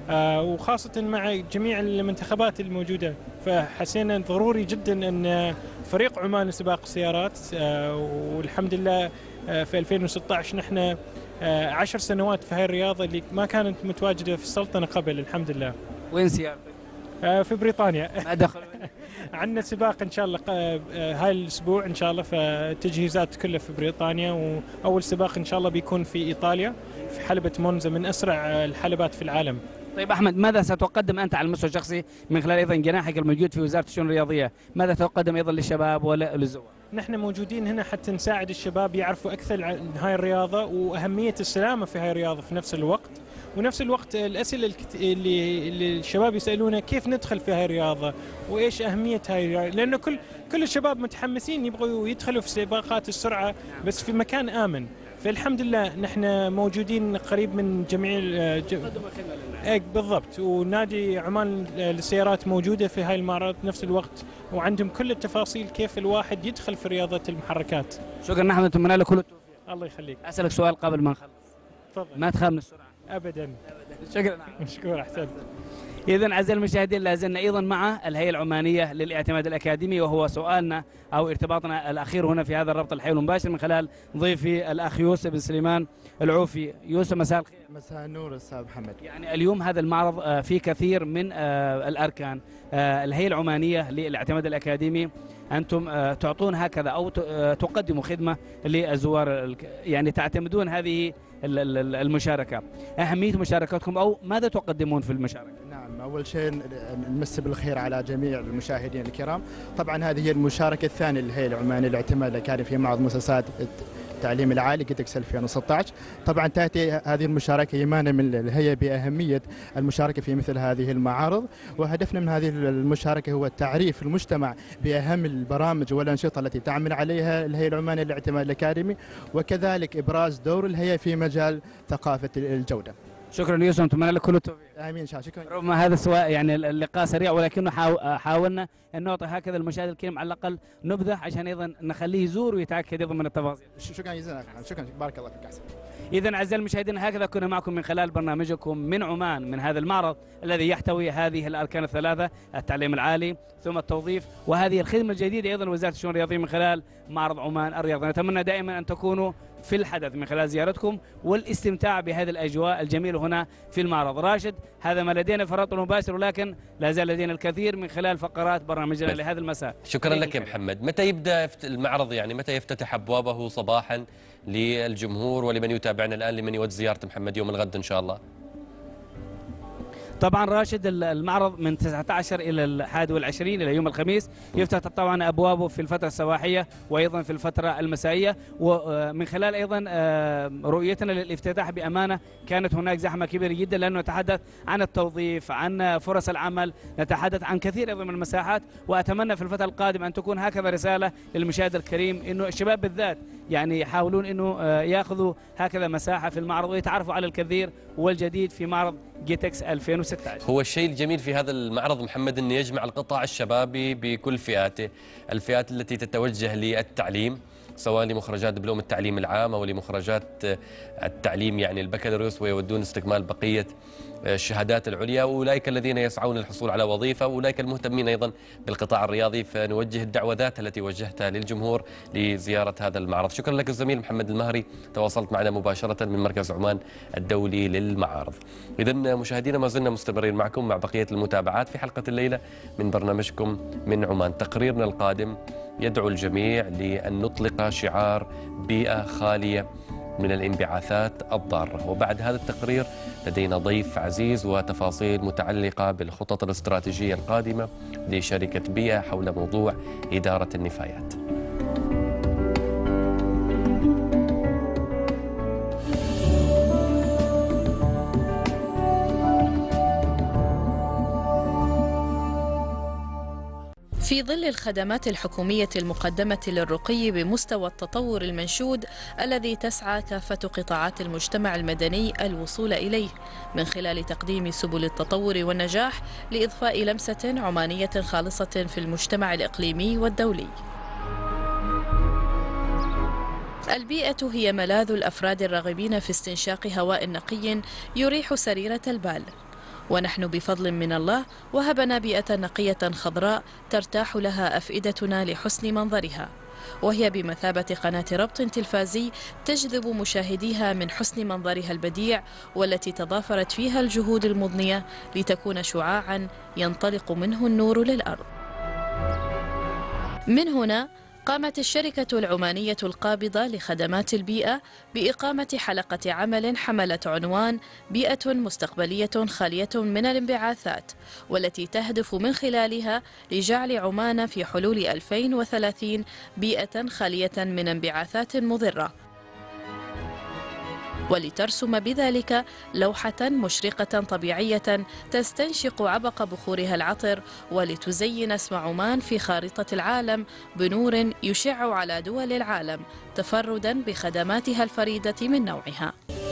وخاصة مع جميع المنتخبات الموجودة، فحسينا ضروري جدا ان فريق عمان لسباق السيارات، والحمد لله في ألفين وستة عشر نحن عشر سنوات في هاي الرياضة اللي ما كانت متواجدة في السلطنة قبل. الحمد لله. وين سيارتك؟ في بريطانيا. ما دخل. عندنا سباق ان شاء الله هاي الاسبوع ان شاء الله، فالتجهيزات كلها في بريطانيا، واول سباق ان شاء الله بيكون في ايطاليا في حلبة مونزا من اسرع الحلبات في العالم. طيب احمد، ماذا ستقدم انت على المستوى الشخصي من خلال ايضا جناحك الموجود في وزارة الشؤون الرياضية؟ ماذا تقدم ايضا للشباب ولا للزوار؟ نحن موجودين هنا حتى نساعد الشباب يعرفوا اكثر عن هاي الرياضة واهمية السلامة في هاي الرياضة في نفس الوقت، ونفس الوقت الأسئلة اللي, اللي الشباب يسألونها كيف ندخل في هاي الرياضة وإيش أهمية هاي الرياضة، لأنه كل كل الشباب متحمسين يبغوا يدخلوا في سباقات السرعة بس في مكان آمن. فالحمد لله نحن موجودين قريب من جميع بالضبط، ونادي عمان للسيارات موجودة في هاي المعرض نفس الوقت، وعندهم كل التفاصيل كيف الواحد يدخل في رياضة المحركات. شكرا أحمد، نتمنى لك كل التوفيق. الله يخليك. أسألك سؤال قبل ما نخلص. تفضل. ما تخاف من السرعة؟ أبدا. شكرا. مشكور، أحسنت. إذن أعزائي المشاهدين لازلنا أيضا مع الهيئة العمانية للاعتماد الأكاديمي، وهو سؤالنا أو ارتباطنا الأخير هنا في هذا الربط الحي المباشر من خلال ضيفي الأخ يوسف بن سليمان العوفي. يوسف مساء الخير. مساء النور أستاذ محمد. يعني اليوم هذا المعرض في كثير من الأركان. الهيئة العمانية للاعتماد الأكاديمي أنتم تعطون هكذا أو تقدموا خدمة للزوار، يعني تعتمدون هذه المشاركة. أهمية مشاركتكم أو ماذا تقدمون في المشاركة؟ نعم، أول شيء نمسي بالخير على جميع المشاهدين الكرام. طبعا هذه هي المشاركة الثانية للهيئة العمانية للاعتماد الأكاديمي في معرض مؤسسات التعليم العالي جيدكس ألفين وستة عشر. طبعا تأتي هذه المشاركة إيمانا من الهيئة بأهمية المشاركة في مثل هذه المعارض، وهدفنا من هذه المشاركة هو تعريف المجتمع بأهم البرامج والأنشطة التي تعمل عليها الهيئة العمانية للاعتماد الأكاديمي، وكذلك إبراز دور الهيئة في مجال ثقافة الجودة. شكرا يوسف، نتمنى لك كل التوفيق. امين ان شاء الله. شكرا. رغم هذا سواء يعني اللقاء سريع، ولكنه حاولنا ان نعطي هكذا المشاهد الكريم على الاقل نبذه عشان ايضا نخليه يزور ويتاكد ايضا من التفاصيل. شكرا جزيلا، شكرا، بارك الله فيك. احسن. إذن أعزائي المشاهدين، هكذا كنا معكم من خلال برنامجكم من عمان، من هذا المعرض الذي يحتوي هذه الأركان الثلاثة: التعليم العالي ثم التوظيف وهذه الخدمة الجديدة أيضا وزارة الشؤون الرياضية من خلال معرض عمان الرياضي. نتمنى دائما أن تكونوا في الحدث من خلال زيارتكم والاستمتاع بهذه الأجواء الجميلة هنا في المعرض. راشد، هذا ما لدينا في الربط المباشر، ولكن لا زال لدينا الكثير من خلال فقرات برنامجنا لهذا المساء. شكرا لك يا محمد. متى يبدأ المعرض، يعني متى يفتتح أبوابه صباحا للجمهور ولمن يتابعنا الآن لمن يود زيارة محمد؟ يوم الغد إن شاء الله. طبعا راشد، المعرض من تسعة عشر إلى الحادي والعشرين إلى يوم الخميس، يفتح طبعا أبوابه في الفترة الصباحية وأيضا في الفترة المسائية. ومن خلال أيضا رؤيتنا للافتتاح بأمانة كانت هناك زحمة كبيرة جدا، لأنه نتحدث عن التوظيف، عن فرص العمل، نتحدث عن كثير أيضا من المساحات. وأتمنى في الفترة القادمة أن تكون هكذا رسالة للمشاهد الكريم، إنه الشباب بالذات يعني يحاولون إنه يأخذوا هكذا مساحة في المعرض ويتعرفوا على الكثير والجديد في معرض جيتكس ألفين وستة عشر. هو الشيء الجميل في هذا المعرض محمد أنه يجمع القطاع الشبابي بكل فئاته، الفئات التي تتوجه للتعليم سواء لمخرجات دبلوم التعليم العام أو لمخرجات التعليم يعني البكالوريوس ويودون استكمال بقية الشهادات العليا، وأولئك الذين يسعون للحصول على وظيفة، وأولئك المهتمين أيضا بالقطاع الرياضي. فنوجه الدعوة ذات التي وجهتها للجمهور لزيارة هذا المعرض. شكرا لك الزميل محمد المهري، تواصلت معنا مباشرة من مركز عمان الدولي للمعارض. إذن مشاهدينا ما زلنا مستمرين معكم مع بقية المتابعات في حلقة الليلة من برنامجكم من عمان. تقريرنا القادم يدعو الجميع لأن نطلق شعار بيئة خالية من الانبعاثات الضارة. وبعد هذا التقرير لدينا ضيف عزيز وتفاصيل متعلقة بالخطط الاستراتيجية القادمة لشركة بيئة حول موضوع إدارة النفايات. في ظل الخدمات الحكومية المقدمة للرقي بمستوى التطور المنشود الذي تسعى كافة قطاعات المجتمع المدني الوصول إليه من خلال تقديم سبل التطور والنجاح لإضفاء لمسة عمانية خالصة في المجتمع الإقليمي والدولي. البيئة هي ملاذ الأفراد الراغبين في استنشاق هواء نقي يريح سريرة البال، ونحن بفضل من الله وهبنا بيئة نقية خضراء ترتاح لها أفئدتنا لحسن منظرها، وهي بمثابة قناة ربط تلفازي تجذب مشاهديها من حسن منظرها البديع، والتي تضافرت فيها الجهود المضنية لتكون شعاعا ينطلق منه النور للأرض. من هنا قامت الشركة العمانية القابضة لخدمات البيئة بإقامة حلقة عمل حملت عنوان بيئة مستقبلية خالية من الانبعاثات، والتي تهدف من خلالها لجعل عمان في حلول ألفين وثلاثين بيئة خالية من انبعاثات مضرة، ولترسم بذلك لوحة مشرقة طبيعية تستنشق عبق بخورها العطر، ولتزين اسم عمان في خارطة العالم بنور يشع على دول العالم تفردا بخدماتها الفريدة من نوعها.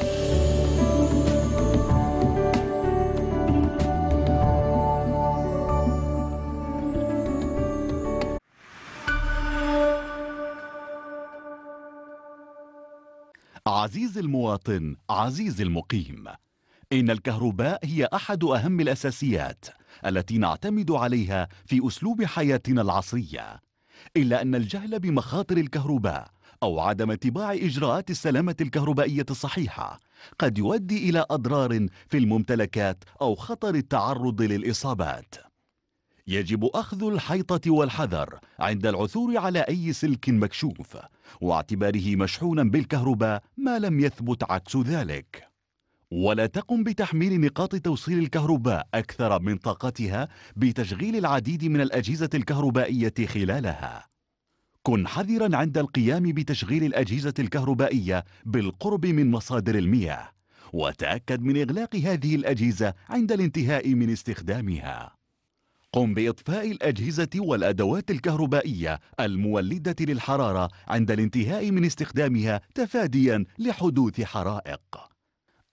عزيزي المواطن، عزيزي المقيم، إن الكهرباء هي أحد أهم الأساسيات التي نعتمد عليها في أسلوب حياتنا العصرية، إلا أن الجهل بمخاطر الكهرباء أو عدم اتباع إجراءات السلامة الكهربائية الصحيحة قد يؤدي إلى أضرار في الممتلكات أو خطر التعرض للإصابات. يجب أخذ الحيطة والحذر عند العثور على أي سلك مكشوف واعتباره مشحونا بالكهرباء ما لم يثبت عكس ذلك، ولا تقم بتحميل نقاط توصيل الكهرباء أكثر من طاقتها بتشغيل العديد من الأجهزة الكهربائية خلالها. كن حذرا عند القيام بتشغيل الأجهزة الكهربائية بالقرب من مصادر المياه، وتأكد من إغلاق هذه الأجهزة عند الانتهاء من استخدامها. قم بإطفاء الأجهزة والأدوات الكهربائية المولدة للحرارة عند الانتهاء من استخدامها تفاديا لحدوث حرائق.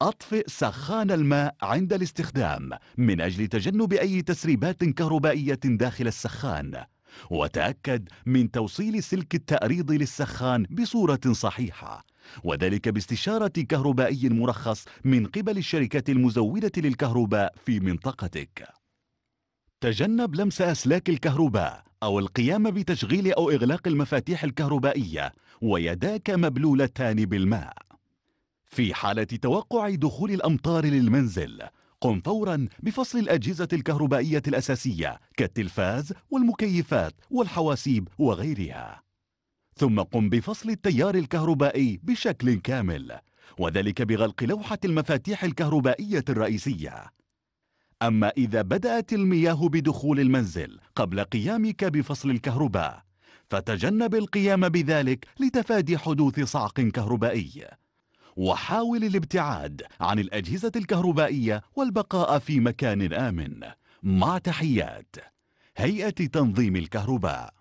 أطفئ سخان الماء عند الاستخدام من أجل تجنب أي تسريبات كهربائية داخل السخان، وتأكد من توصيل سلك التأريض للسخان بصورة صحيحة، وذلك باستشارة كهربائي مرخص من قبل الشركة المزودة للكهرباء في منطقتك. تجنب لمس أسلاك الكهرباء أو القيام بتشغيل أو إغلاق المفاتيح الكهربائية ويداك مبلولتان بالماء. في حالة توقع دخول الأمطار للمنزل، قم فورا بفصل الأجهزة الكهربائية الأساسية كالتلفاز والمكيفات والحواسيب وغيرها، ثم قم بفصل التيار الكهربائي بشكل كامل، وذلك بغلق لوحة المفاتيح الكهربائية الرئيسية. أما إذا بدأت المياه بدخول المنزل قبل قيامك بفصل الكهرباء، فتجنب القيام بذلك لتفادي حدوث صعق كهربائي، وحاول الابتعاد عن الأجهزة الكهربائية والبقاء في مكان آمن. مع تحيات هيئة تنظيم الكهرباء.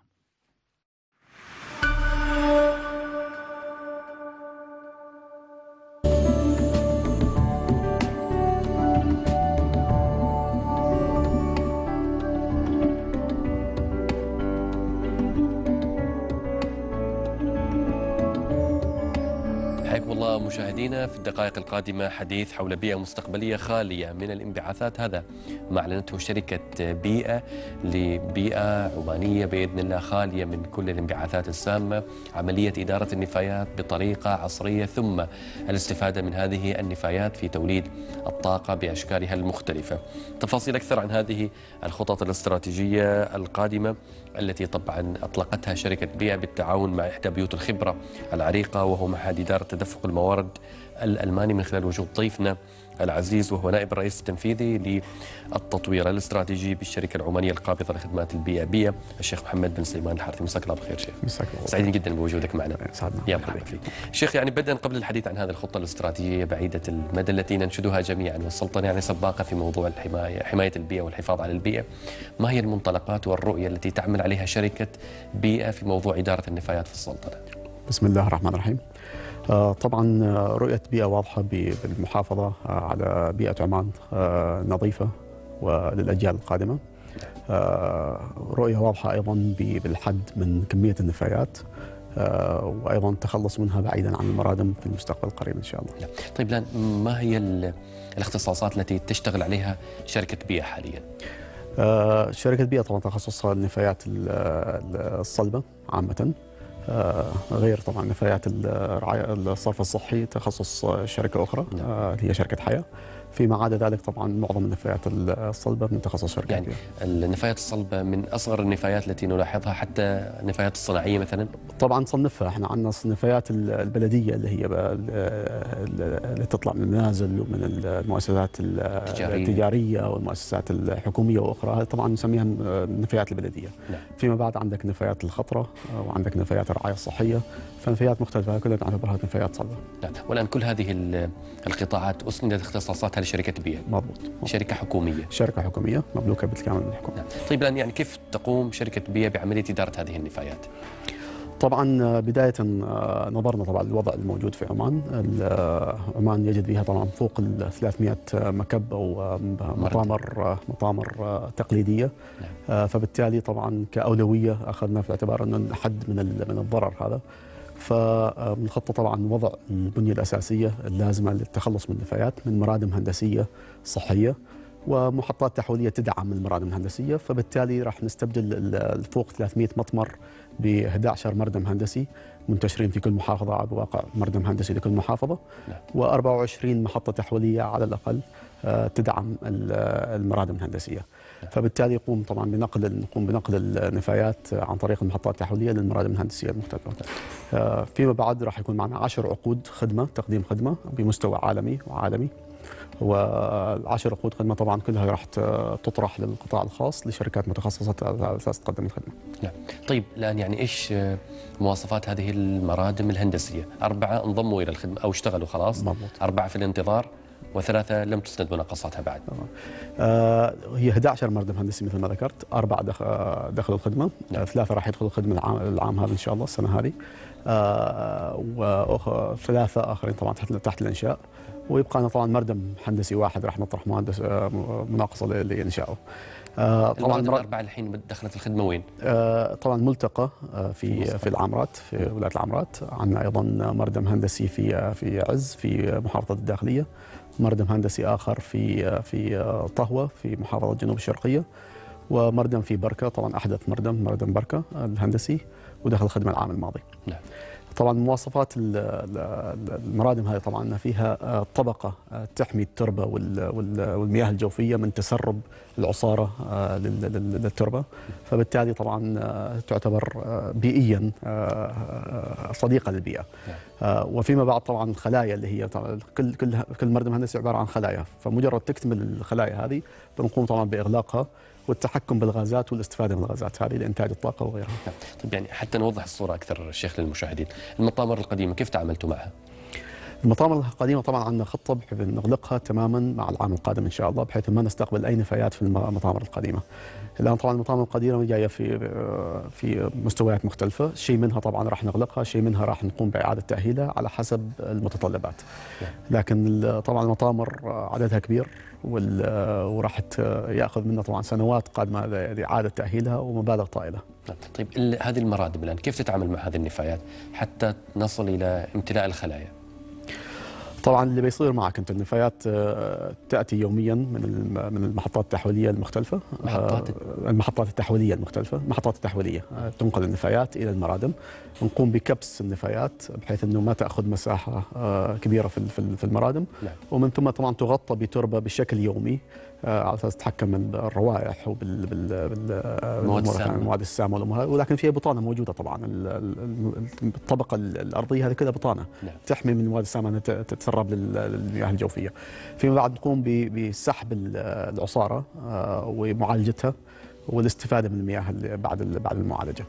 حياكم الله مشاهدينا. في الدقائق القادمة حديث حول بيئة مستقبلية خالية من الانبعاثات، هذا ما أعلنته شركة بيئة لبيئة عمانية بإذن الله خالية من كل الانبعاثات السامة، عملية إدارة النفايات بطريقة عصرية، ثم الاستفادة من هذه النفايات في توليد الطاقة بأشكالها المختلفة. تفاصيل أكثر عن هذه الخطط الاستراتيجية القادمة التي طبعا أطلقتها شركة بيئة بالتعاون مع إحدى بيوت الخبرة العريقة وهو معهد إدارة تدفق الموارد الألماني، من خلال وجود ضيفنا العزيز وهو نائب الرئيس التنفيذي للتطوير الاستراتيجي بالشركة العمانية القابضة لخدمات البيئة بيئة، الشيخ محمد بن سليمان الحارثي. مساك الله بالخير شيخ. مساك الله. سعيدين جدا بوجودك معنا. سعدنا. يا مرحبا فيك. شيخ، يعني بدءا قبل الحديث عن هذه الخطة الاستراتيجية بعيدة المدى التي ننشدها جميعا، والسلطنة يعني سباقة في موضوع الحماية حماية البيئة والحفاظ على البيئة، ما هي المنطلقات والرؤية التي تعمل عليها شركة بيئة في موضوع إدارة النفايات في السلطنة؟ بسم الله الرحمن الرحيم. طبعا رؤية بيئة واضحة بالمحافظة على بيئة عمان نظيفة وللأجيال القادمة. رؤية واضحة أيضا بالحد من كمية النفايات، وأيضا التخلص منها بعيدا عن المرادم في المستقبل القريب إن شاء الله. طيب الآن ما هي الاختصاصات التي تشتغل عليها شركة بيئة حاليا؟ شركة بيئة طبعا تخصصها النفايات الصلبة عامة، آه غير طبعا نفايات الرعاية الصرف الصحي تخصص شركة أخرى آه هي شركة حياة. فيما عدا ذلك طبعا معظم النفايات الصلبة من تخصص شركة يعني بيئة. النفايات الصلبة من أصغر النفايات التي نلاحظها حتى النفايات الصناعية مثلا؟ طبعا نصنفها احنا عندنا النفايات البلدية اللي هي اللي تطلع من المنازل ومن المؤسسات التجارية, التجارية والمؤسسات الحكومية وأخرى، هذه طبعا نسميها النفايات البلدية. نعم. فيما بعد عندك نفايات الخطرة وعندك نفايات الرعاية الصحية، فنفايات مختلفة كلها نعتبرها نفايات صلبة. نعم. والآن كل هذه القطاعات أسندت اختصاصاتها لشركة بيئة. مضبوط. شركة حكومية. شركة حكومية مملوكة بالكامل بالحكومة. نعم. طيب الآن يعني كيف تقوم شركة بيئة بعملية إدارة هذه النفايات؟ طبعا بداية نظرنا طبعا الوضع الموجود في عمان. عمان يجد بها طبعا فوق ال ثلاثمئة مكب أو مطامر مطامر تقليدية. نعم. فبالتالي طبعا كأولوية أخذنا في الاعتبار أن حد من من الضرر هذا، فالخطة طبعا وضع البنية الأساسية اللازمة للتخلص من النفايات من مرادم هندسية صحية ومحطات تحويلية تدعم المرادم الهندسية. فبالتالي راح نستبدل الفوق ثلاثمئة مطمر ب أحد عشر مردم هندسي منتشرين في كل محافظة على واقع مردم هندسي لكل محافظة. نعم. وأربعة وعشرين محطة تحويلية على الأقل تدعم المرادم الهندسية. نعم. فبالتالي يقوم طبعا بنقل نقوم بنقل النفايات عن طريق المحطات التحويلية للمرادم الهندسية المختلفة. نعم. فيما بعد راح يكون معنا عشر عقود خدمة تقديم خدمة بمستوى عالمي وعالمي، والعشر عقود خدمة طبعا كلها راح تطرح للقطاع الخاص لشركات متخصصة على أساس تقدم الخدمة. نعم. طيب الآن يعني إيش مواصفات هذه المرادم الهندسية؟ أربعة انضموا إلى الخدمة أو اشتغلوا خلاص. مضبوط. أربعة في الانتظار وثلاثة لم تسند مناقصاتها بعد. آه هي أحد عشر مردم هندسي مثل ما ذكرت، أربعة دخلوا الخدمة. نعم. ثلاثة راح يدخلوا الخدمة العام, العام هذا إن شاء الله السنة هذه، آه وثلاثة آخرين طبعا تحت تحت الإنشاء، ويبقى لنا طبعا مردم هندسي واحد راح نطرح مهندس مناقصه لانشائه. آه طبعا الاربعه الحين دخلت الخدمه وين؟ آه طبعا ملتقى آه في في العمرات في ولايه العمرات، عندنا ايضا مردم هندسي في في عز في محافظه الداخليه، مردم هندسي اخر في في طهوه في محافظه الجنوب الشرقيه، ومردم في بركه، طبعا احدث مردم مردم بركه الهندسي ودخل الخدمه العام الماضي. نعم. طبعا مواصفات المرادم هذه طبعا فيها طبقه تحمي التربه والمياه الجوفيه من تسرب العصاره للتربه، فبالتالي طبعا تعتبر بيئيا صديقه للبيئه. وفيما بعد طبعا الخلايا اللي هي كل كل كل مردم هندسي عباره عن خلايا، فمجرد تكتمل الخلايا هذه بنقوم طبعا باغلاقها والتحكم بالغازات والاستفاده من الغازات هذه لانتاج الطاقه وغيرها. طيب يعني حتى نوضح الصوره اكثر الشيخ للمشاهدين، المطامر القديمه كيف تعاملتوا معها؟ المطامر القديمه طبعا عندنا خطه بحيث نغلقها تماما مع العام القادم ان شاء الله، بحيث ما نستقبل اي نفايات في المطامر القديمه. الان طبعا المطامر القديمه جايه في في مستويات مختلفه، شيء منها طبعا راح نغلقها، شيء منها راح نقوم باعاده تاهيلها على حسب المتطلبات. لكن طبعا المطامر عددها كبير وراح ياخذ منا طبعا سنوات قادمه لاعاده تاهيلها ومبالغ طائله. طيب هذه المرادب الان كيف تتعامل مع هذه النفايات حتى نصل الى امتلاء الخلايا؟ طبعا اللي بيصير معك انت النفايات تاتي يوميا من من المحطات التحويليه المختلفه، محطات المحطات التحويليه المختلفه، المحطات التحويليه تنقل النفايات الى المرادم، نقوم بكبس النفايات بحيث انه ما تاخذ مساحه كبيره في في المرادم، ومن ثم طبعا تغطى بتربه بشكل يومي على اساس تتحكم من الروائح وبالمواد السامه والامور، ولكن فيها بطانه موجوده طبعا، الطبقه الارضيه هذه كلها بطانه نعم. تحمي من المواد السامه انها تتسرب للمياه الجوفيه. فيما بعد نقوم بسحب العصاره ومعالجتها والاستفاده من المياه بعد بعد المعالجه.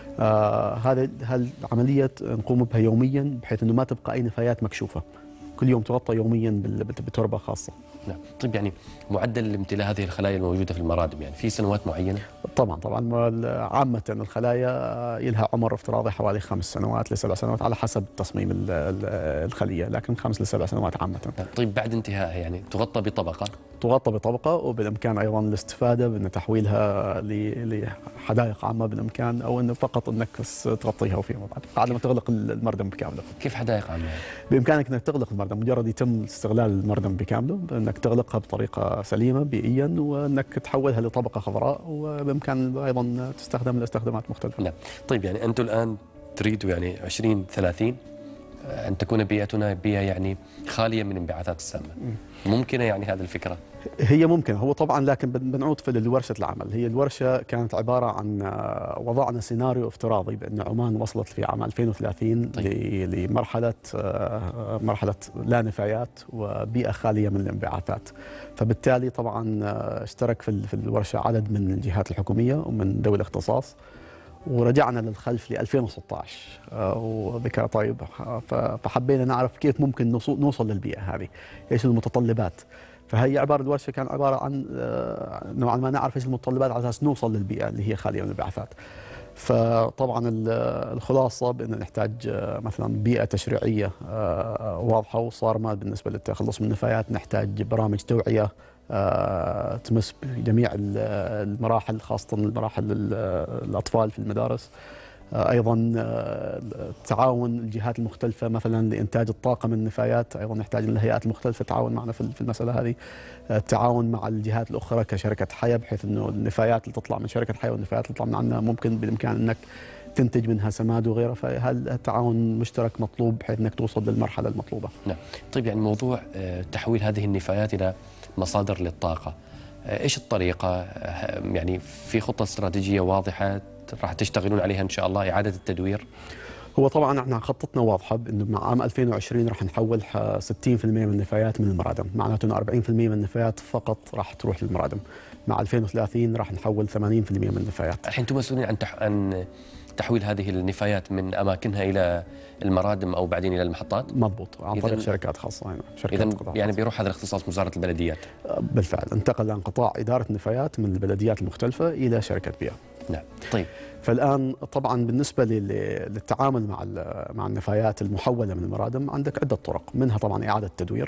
هذه العمليه نقوم بها يوميا بحيث انه ما تبقى اي نفايات مكشوفه، كل يوم تغطى يوميا بتربه خاصه. نعم. طيب يعني معدل امتلاء هذه الخلايا الموجوده في المرادم يعني في سنوات معينه؟ طبعا طبعا عامه الخلايا يلها عمر افتراضي حوالي خمس سنوات لسبع سنوات على حسب تصميم الخليه، لكن خمس لسبع سنوات عامه. طيب بعد انتهائها يعني تغطى بطبقه؟ تغطى بطبقه، وبالامكان ايضا الاستفاده بان تحويلها لحدائق عامه بالامكان، او انه فقط انك بس تغطيها وفيما بعد بعد ما تغلق المردم بكامله. كيف حدائق عامه؟ بامكانك انك تغلق المردم، مجرد يتم استغلال المردم بكامله انك تغلقها بطريقه سليمه بيئيا وانك تحولها لطبقه خضراء، وبامكان ايضا تستخدم لاستخدامات مختلفه. نعم. طيب يعني انتم الان تريدوا يعني عشرين ثلاثين ان تكون بيئتنا بيئه يعني خاليه من انبعاثات السامه. ممكنه يعني هذه الفكره؟ هي ممكنه، هو طبعا لكن بنعود في ورشه العمل، هي الورشه كانت عباره عن وضعنا سيناريو افتراضي بان عمان وصلت في عام ألفين وثلاثين طيب. لمرحله مرحله لا نفايات وبيئه خاليه من الانبعاثات، فبالتالي طبعا اشترك في الورشه عدد من الجهات الحكوميه ومن ذوي الاختصاص، ورجعنا للخلف ل ألفين وستة عشر وذكر طيب، فحبينا نعرف كيف ممكن نوصل للبيئه هذه، ايش المتطلبات. فهي عباره الورشه كان عباره عن نوعا ما نعرف ايش المتطلبات على اساس نوصل للبيئه اللي هي خاليه من الانبعاثات. فطبعا الخلاصه بان نحتاج مثلا بيئه تشريعيه واضحه وصارمه بالنسبه للتخلص من النفايات، نحتاج برامج توعيه تمس جميع المراحل خاصه المراحل الاطفال في المدارس، ايضا تعاون الجهات المختلفه مثلا لانتاج الطاقه من النفايات، ايضا نحتاج الهيئات المختلفه تتعاون معنا في المساله هذه، التعاون مع الجهات الاخرى كشركه حياه بحيث انه النفايات اللي تطلع من شركه حياه والنفايات اللي تطلع من عندنا ممكن بالامكان انك تنتج منها سماد وغيره، فهل التعاون مشترك مطلوب بحيث انك توصل للمرحله المطلوبه. نعم. طيب يعني موضوع تحويل هذه النفايات الى مصادر للطاقه، ايش الطريقه؟ يعني في خطه استراتيجيه واضحه راح تشتغلون عليها ان شاء الله اعاده التدوير؟ هو طبعا احنا خطتنا واضحه بانه مع عام ألفين وعشرين راح نحول ستين بالمئة من النفايات من المرادم، معناته انه أربعين بالمئة من النفايات فقط راح تروح للمرادم. مع ألفين وثلاثين راح نحول ثمانين بالمئة من النفايات. الحين انتم مسؤولين عن تح... عن تحويل هذه النفايات من اماكنها الى المرادم او بعدين الى المحطات؟ مضبوط، عن طريق شركات خاصه هنا، شركات إذن يعني بيروح هذا الاختصاص وزاره البلديات؟ بالفعل انتقل عن قطاع اداره النفايات من البلديات المختلفه الى شركه بيئه. نعم. طيب فالان طبعا بالنسبه للتعامل مع مع النفايات المحوله من المرادم عندك عده طرق، منها طبعا اعاده التدوير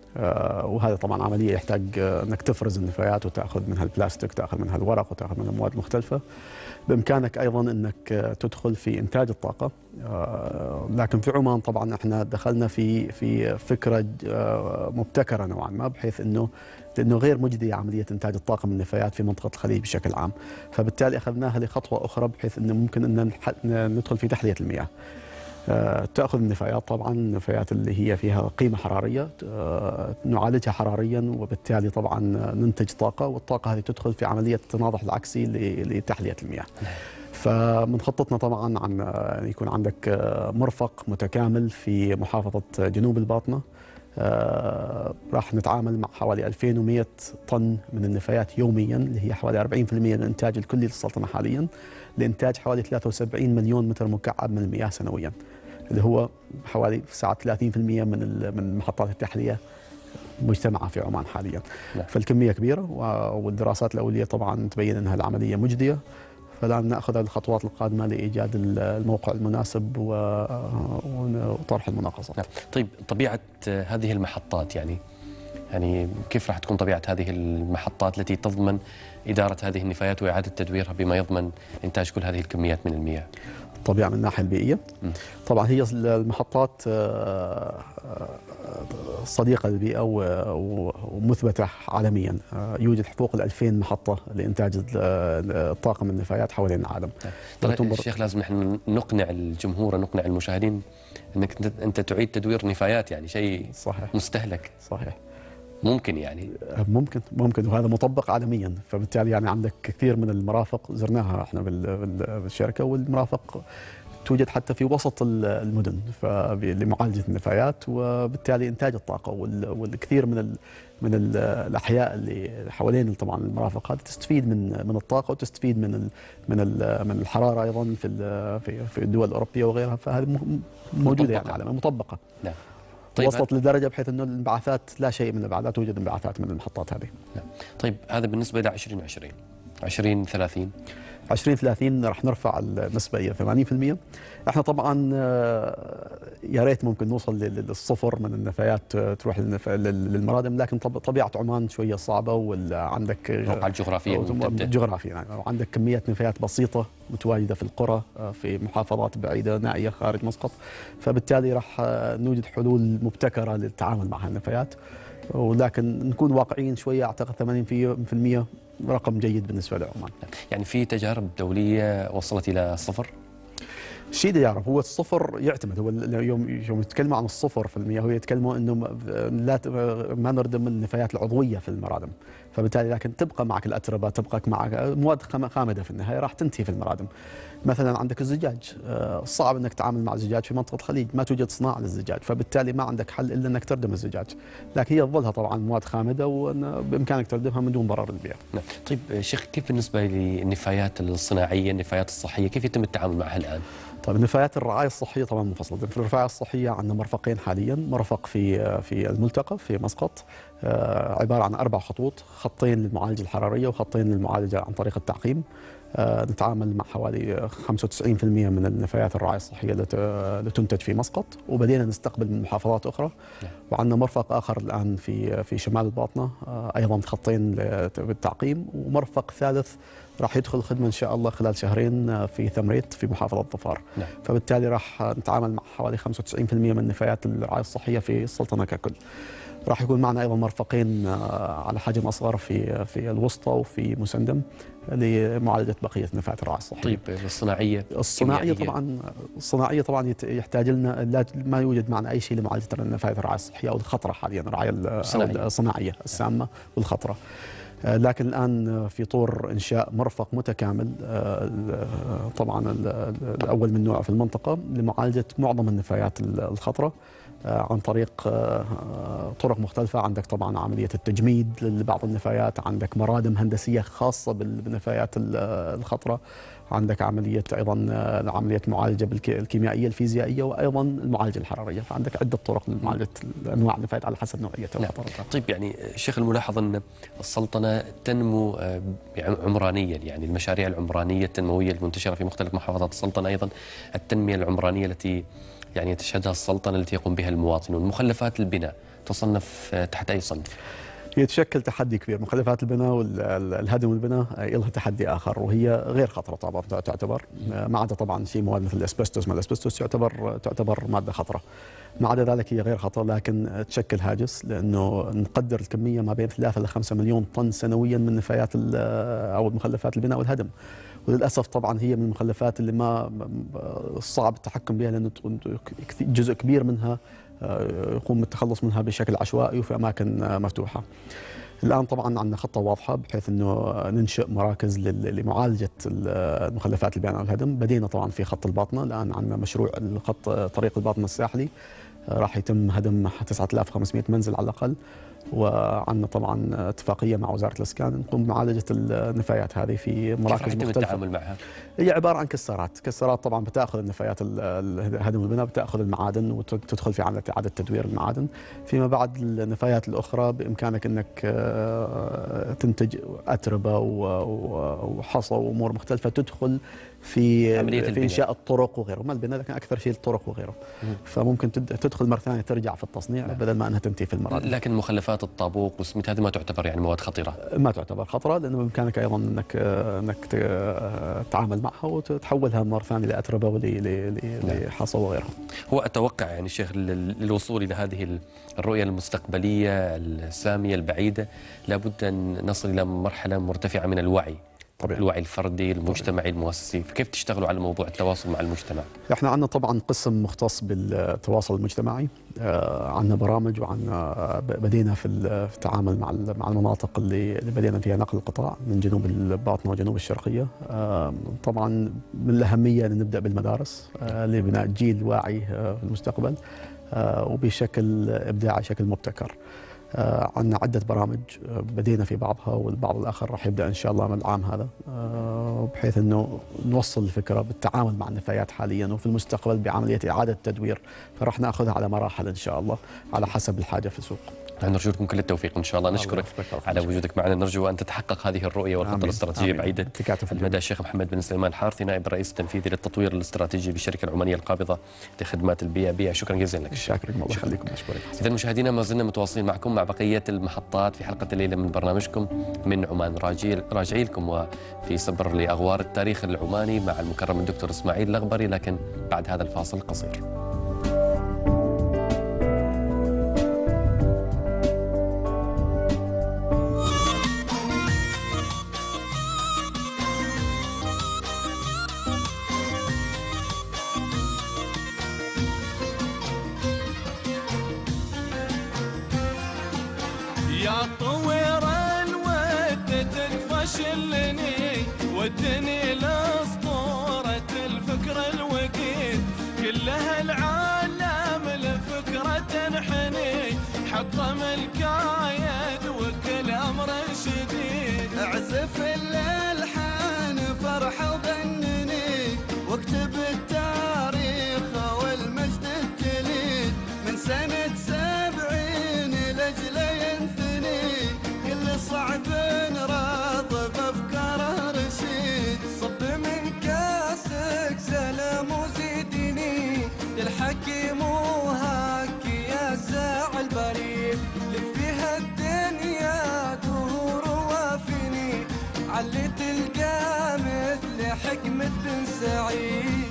وهذا طبعا عملية يحتاج أنك تفرز النفايات وتأخذ منها البلاستيك، تأخذ منها الورق، وتأخذ منها مواد مختلفة. بإمكانك أيضا أنك تدخل في إنتاج الطاقة، لكن في عمان طبعا احنا دخلنا في في فكرة مبتكرة نوعا ما، بحيث أنه لأنه غير مجدية عملية إنتاج الطاقة من النفايات في منطقة الخليج بشكل عام، فبالتالي أخذناها لخطوة أخرى بحيث أنه ممكن أن ندخل في تحلية المياه. تأخذ النفايات طبعا، النفايات اللي هي فيها قيمة حرارية نعالجها حراريا، وبالتالي طبعا ننتج طاقة، والطاقة هذه تدخل في عملية التناضح العكسي لتحلية المياه. فمن خطتنا طبعا عن يكون عندك مرفق متكامل في محافظة جنوب الباطنة. آه راح نتعامل مع حوالي ألفين ومئة طن من النفايات يوميا، اللي هي حوالي أربعين بالمئة من الإنتاج الكلي للسلطنة حاليا، لإنتاج حوالي ثلاثة وسبعين مليون متر مكعب من المياه سنويا، اللي هو حوالي ساعة ثلاثين بالمئة من من محطات التحلية مجتمعة في عمان حاليا. لا. فالكمية كبيرة، والدراسات الأولية طبعا تبين أنها العملية مجدية، فالآن نأخذ الخطوات القادمة لإيجاد الموقع المناسب وطرح المناقصة. طيب طبيعة هذه المحطات يعني يعني كيف راح تكون طبيعة هذه المحطات التي تضمن إدارة هذه النفايات وإعادة تدويرها بما يضمن إنتاج كل هذه الكميات من المياه؟ طبيعة من الناحية البيئية م. طبعا هي المحطات صديقة للبيئة ومثبتة عالميا، يوجد فوق الألفين محطة لإنتاج الطاقة من النفايات حوالين العالم. طيب الشيخ لازم نحن نقنع الجمهور ونقنع المشاهدين أنك أنت تعيد تدوير نفايات، يعني شيء صحيح مستهلك. صحيح. ممكن يعني ممكن ممكن وهذا مطبق عالميا، فبالتالي يعني عندك كثير من المرافق زرناها احنا بالشركة، والمرافق توجد حتى في وسط المدن لمعالجة النفايات، وبالتالي إنتاج الطاقة، والكثير من ال من ال الأحياء اللي حوالين طبعا المرافق هذه تستفيد من من الطاقة، وتستفيد من ال من ال من الحرارة أيضا في في في الدول الأوروبية وغيرها، فهذه موجودة يعني عالميا مطبقة. نعم. طيب وصلت لدرجة بحيث أنه الانبعاثات لا شيء من الانبعاثات توجد انبعاثات من المحطات هذه. نعم. طيب هذا بالنسبة إلى عشرين عشرين عشرين ثلاثين عشرين ثلاثين راح نرفع النسبة إلى ثمانين بالمئة. احنا طبعا يا ريت ممكن نوصل للصفر من النفايات تروح للمرادم، لكن طبيعة عمان شوية صعبة، وعندك الواقع الجغرافية جغرافيا يعني وعندك كمية نفايات بسيطة متواجدة في القرى في محافظات بعيدة نائية خارج مسقط، فبالتالي راح نوجد حلول مبتكرة للتعامل مع هالنفايات، ولكن نكون واقعيين شوية. أعتقد ثمانين بالمئة رقم جيد بالنسبة لعمان. يعني في تجارب دولية وصلت إلى الصفر؟ شيء تجارب، هو الصفر يعتمد، هو يوم يوم يتكلموا عن الصفر في المياه هو يتكلموا انه لا ما نردم النفايات العضويه في المرادم، فبالتالي لكن تبقى معك الاتربه، تبقى معك مواد خامده في النهايه راح تنتهي في المرادم. مثلا عندك الزجاج، صعب انك تتعامل مع الزجاج في منطقه الخليج، ما توجد صناعه للزجاج، فبالتالي ما عندك حل الا انك تردم الزجاج، لكن هي تظلها طبعا مواد خامده وبامكانك تردمها من دون ضرر للبيئه. نعم. طيب شيخ، كيف بالنسبه للنفايات الصناعيه، النفايات الصحيه، كيف يتم التعامل معها الان؟ طيب النفايات الرعايه الصحيه طبعا منفصله، في الرعايه الصحيه عندنا مرفقين حاليا، مرفق في في الملتقى في مسقط عباره عن اربع خطوط، خطين للمعالجه الحراريه وخطين للمعالجه عن طريق التعقيم. نتعامل مع حوالي خمسة وتسعين بالمئة من النفايات الرعاية الصحية اللي تنتج في مسقط، وبدينا نستقبل من محافظات أخرى. وعندنا مرفق آخر الآن في في شمال الباطنة أيضا خطين بالتعقيم، ومرفق ثالث راح يدخل الخدمة إن شاء الله خلال شهرين في ثمريت في محافظة ظفار. نعم. فبالتالي راح نتعامل مع حوالي خمسة وتسعين بالمئة من نفايات الرعاية الصحية في السلطنة ككل. راح يكون معنا ايضا مرفقين على حجم اصغر في في الوسطى وفي مسندم لمعالجه بقيه نفايات الرعايه الصحيه. طيب الصناعيه الصناعيه طبعا الصناعيه طبعا يحتاج لنا لا ما يوجد معنا اي شيء لمعالجه نفايات الرعايه الصحيه او الخطره حاليا، الرعايه الصناعيه السامه والخطره. لكن الآن في طور إنشاء مرفق متكامل طبعا الأول من نوعه في المنطقة لمعالجة معظم النفايات الخطرة عن طريق طرق مختلفة. عندك طبعا عملية التجميد لبعض النفايات، عندك مرادم هندسية خاصة بالنفايات الخطرة، عندك عملية أيضا عملية معالجة الكيميائية الفيزيائية، وأيضا المعالجة الحرارية، فعندك عدة طرق لمعالجة أنواع النفايات على حسب نوعيتها وخطرتها. طيب يعني شيخ، الملاحظ أن السلطنة تنمو عمرانيا، يعني المشاريع العمرانية التنموية المنتشرة في مختلف محافظات السلطنة، أيضا التنمية العمرانية التي يعني تشهدها السلطنة التي يقوم بها المواطنون، مخلفات البناء تصنف تحت أي صنف؟ هي تشكل تحدي كبير. مخلفات البناء والهدم والبناء لها تحدي آخر، وهي غير خطرة طبعا تعتبر، ما عدا طبعا في مواد مثل الأسبستوس. ما الأسبستوس يعتبر تعتبر مادة خطرة، ما عدا ذلك هي غير خطرة، لكن تشكل هاجس، لأنه نقدر الكمية ما بين ثلاثة إلى خمسة مليون طن سنويا من نفايات أو مخلفات البناء والهدم. وللأسف طبعا هي من المخلفات اللي ما صعب التحكم بها، لأنه جزء كبير منها يقوم بالتخلص منها بشكل عشوائي وفي أماكن مفتوحة. الآن طبعا عندنا خطة واضحة بحيث أنه ننشئ مراكز لمعالجة المخلفات البناء والهدم. بدينا طبعا في خط الباطنة، الآن عندنا مشروع الخط طريق الباطنة الساحلي، راح يتم هدم تسعة آلاف وخمسمئة منزل على الأقل، وعندنا طبعا اتفاقيه مع وزاره الاسكان نقوم بمعالجه النفايات هذه في مراكز كيف مختلفه. التعامل معها؟ هي عباره عن كسارات، كسارات طبعا بتاخذ النفايات الهدم والبناء، بتاخذ المعادن وتدخل في عمليه اعاده تدوير المعادن. فيما بعد النفايات الاخرى بامكانك انك تنتج اتربه وحصى وامور مختلفه تدخل في في انشاء الطرق وغيره، ما البناء لكن اكثر شيء الطرق وغيره. فممكن تدخل مره ثانيه ترجع في التصنيع بدل ما انها تنتهي في المراد. لكن مخلفات الطابوق والسميد هذه ما تعتبر يعني مواد خطيره؟ ما تعتبر خطره، لانه بامكانك ايضا انك انك تتعامل معها وتحولها مره ثانيه لاتربه ولحصى وغيره. هو اتوقع يعني شيخ للوصول الى هذه الرؤيه المستقبليه الساميه البعيده لابد ان نصل الى مرحله مرتفعه من الوعي. طبيعي. الوعي الفردي المجتمعي المؤسسي، كيف تشتغلوا على موضوع التواصل مع المجتمع؟ احنا عندنا طبعا قسم مختص بالتواصل المجتمعي، آه عندنا برامج، وعندنا بدينا في التعامل مع مع المناطق اللي اللي بدينا فيها نقل القطاع من جنوب الباطنه وجنوب الشرقيه. آه طبعا من الاهميه ان نبدا بالمدارس آه لبناء جيل واعي آه في المستقبل آه وبشكل ابداعي شكل مبتكر. آه عندنا عدة برامج آه بدينا في بعضها، والبعض الآخر راح يبدأ إن شاء الله من العام هذا، آه بحيث أنه نوصل الفكرة بالتعامل مع النفايات حاليا، وفي المستقبل بعملية إعادة تدوير، فراح نأخذها على مراحل إن شاء الله على حسب الحاجة في السوق. نرجو لكم كل التوفيق إن شاء الله. نشكرك على وجودك معنا، نرجو أن تتحقق هذه الرؤية والخطة الاستراتيجية بعيدة المدى. الشيخ محمد بن سليمان حارثي، نائب الرئيس التنفيذي للتطوير الاستراتيجي بالشركة العمانية القابضة لخدمات البيئة بيئة. شكرا جزيلا لك. شاكرك، الله يخليكم. أشكرك. إذا مشاهدينا ما زلنا متواصلين معكم مع بقية المحطات في حلقة الليلة من برنامجكم من عمان راجعي راجعي لكم، وفي صبر لأغوار التاريخ العماني مع المكرم الدكتور إسماعيل الأغبري، لكن بعد هذا الفاصل القصير. يا طوير الود تكفشلني ودني لاسطورة الفكر الوكيد، كلها العالم لفكرة تنحني، حطم الكايد وكل امر شديد. اعزف الالحان فرح وغنني، واكتب التاريخ والمجد التليد، من سنة سبعين لاجله ينثني، كل صعب راض بافكاره رشيد. صب من كاسك سلام وزيدني، للحكيم وهاك يا ساع البريد، لفيها الدنيا دور وافني، علي تلقى مثل حكمة بن سعيد.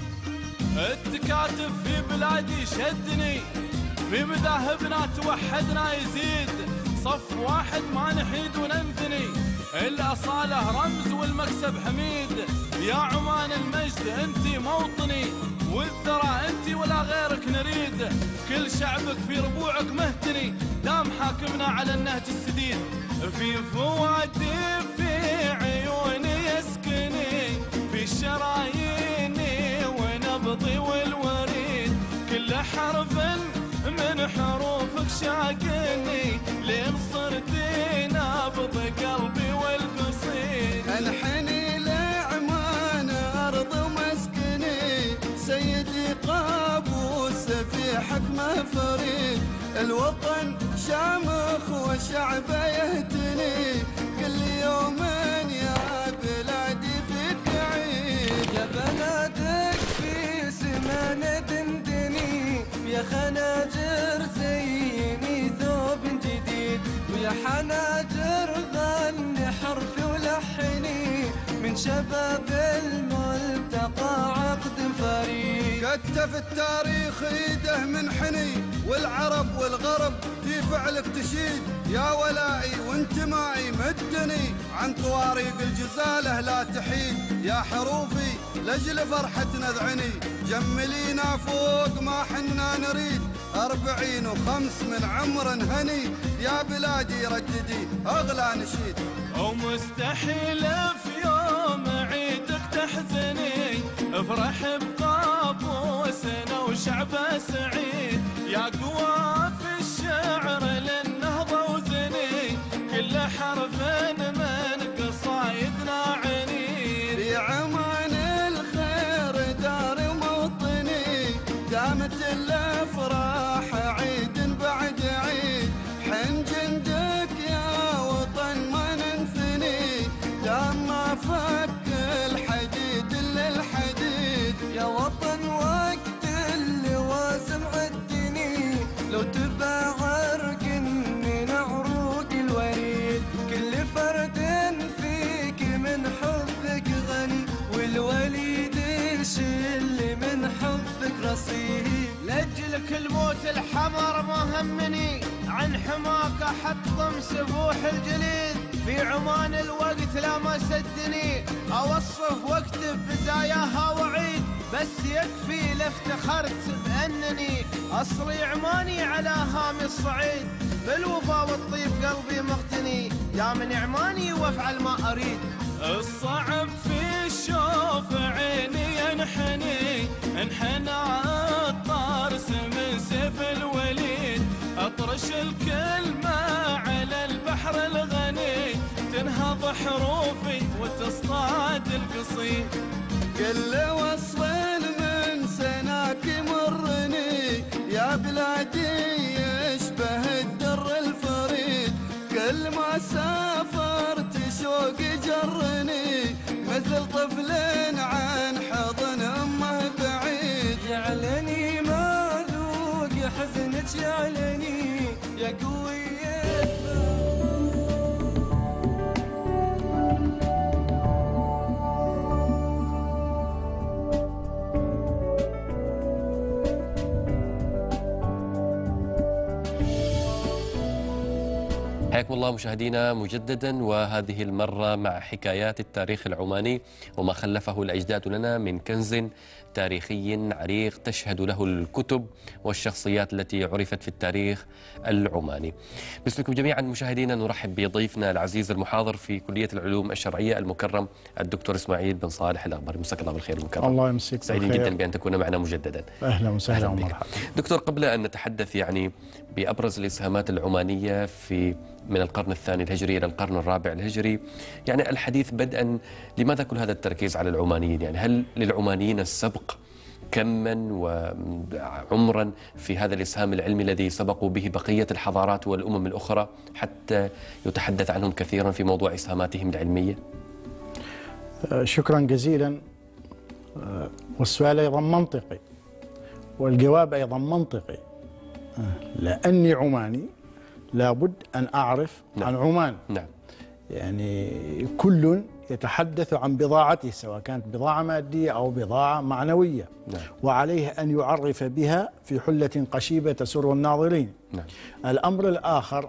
التكاتف في بلادي شدني، في مذاهبنا توحدنا يزيد، صف واحد ما نحيد وننثني، الأصالة رمز والمكسب حميد. يا عمان المجد انتي موطني، والثرى انتي ولا غيرك نريد، كل شعبك في ربوعك مهتني، دام حاكمنا على النهج السديد. في فوادي في عيوني يسكني، في شراييني ونبضي والوريد، كل حرف من حروفك شاقني، لين صرتي نبض قلبي والقصيد. انحني لعمان ارض مسكني، سيدي قابوس في حكمه فريد، الوطن شامخ وشعبه يهتني، كل يوم يا بلادي فيك عيد. يا بلدك في سمانة دندني، يا خناجر زيني شباب الملتقى عقد فريق. كتف التاريخ ايده من حني والعرب والغرب في فعلك تشيد. يا ولائي وانتمائي مدني عن طواريق الجزاله لا تحيد. يا حروفي لاجل فرحتنا ذعني جملينا فوق ما حنا نريد. أربعين وخمس من عمر هني يا بلادي رددي أغلى نشيد. ومستحيل في يوم عيدك تحزني افرح بقابوسنا وشعبه سعيد. يا قوى في الشعر للنهضة وزني كل حرف من قصايدنا عنيد. في عمان الخير دار موطني دامت الافراح عيد بعد عيد. حن جندك يا وطن ما ننثني دام ما فك الحديد الا الحديد. يا وطن وقت اللوازم عدني لو تبع عرق من عروق الوريد. كل فرد فيك من حبك غني والوليد يشل من حبك رصيد. لأجلك الموت الحمر ما همني عن حماك أحطم سفوح الجليد. في عمان الوقت لا ما سدني أوصف واكتب بزاياها وعيد. بس يكفي لافتخرت بأنني أصلي عماني على هامي الصعيد. بالوفا والطيب قلبي مقتني يا من عماني وافعل ما أريد. الصعب في الشوف عيني ينحني انحنى الطرس من سيف الوليد. اطرش الكلمة على البحر الغني تنهض حروفي وتصطاد القصيد. كل وصل من سناك مرني يا بلادي يشبه الدر الفريد. كل ما سافرت شوقي جرني مثل طفل عن حضن امه بعيد. يعلني ما ذوق حزنك يعلني يا قوي. حياكم الله مشاهدينا مجددا، وهذه المرة مع حكايات التاريخ العماني وما خلفه الأجداد لنا من كنز تاريخي عريق تشهد له الكتب والشخصيات التي عرفت في التاريخ العماني. باسمكم جميعا مشاهدينا نرحب بضيفنا العزيز المحاضر في كلية العلوم الشرعية المكرم الدكتور إسماعيل بن صالح الأغبري. مساك الله بالخير المكرم. الله يمسيك بالخير. سعيدين جدا بأن تكون معنا مجددا. أهلا وسهلا ومرحبا. دكتور، قبل أن نتحدث يعني بأبرز الإسهامات العمانية في من القرن الثاني الهجري إلى القرن الرابع الهجري، يعني الحديث بدءا، لماذا كل هذا التركيز على العمانيين؟ يعني هل للعمانيين السبق كما وعمرا في هذا الإسهام العلمي الذي سبقوا به بقية الحضارات والأمم الأخرى حتى يتحدث عنهم كثيرا في موضوع إسهاماتهم العلمية؟ شكرا جزيلا. والسؤال أيضا منطقي والجواب أيضا منطقي، لأني عماني لابد أن أعرف نعم. عن عمان. نعم. يعني كل يتحدث عن بضاعته سواء كانت بضاعة مادية أو بضاعة معنوية. نعم. وعليه أن يعرف بها في حلة قشيبة تسر الناظرين. نعم. الأمر الآخر،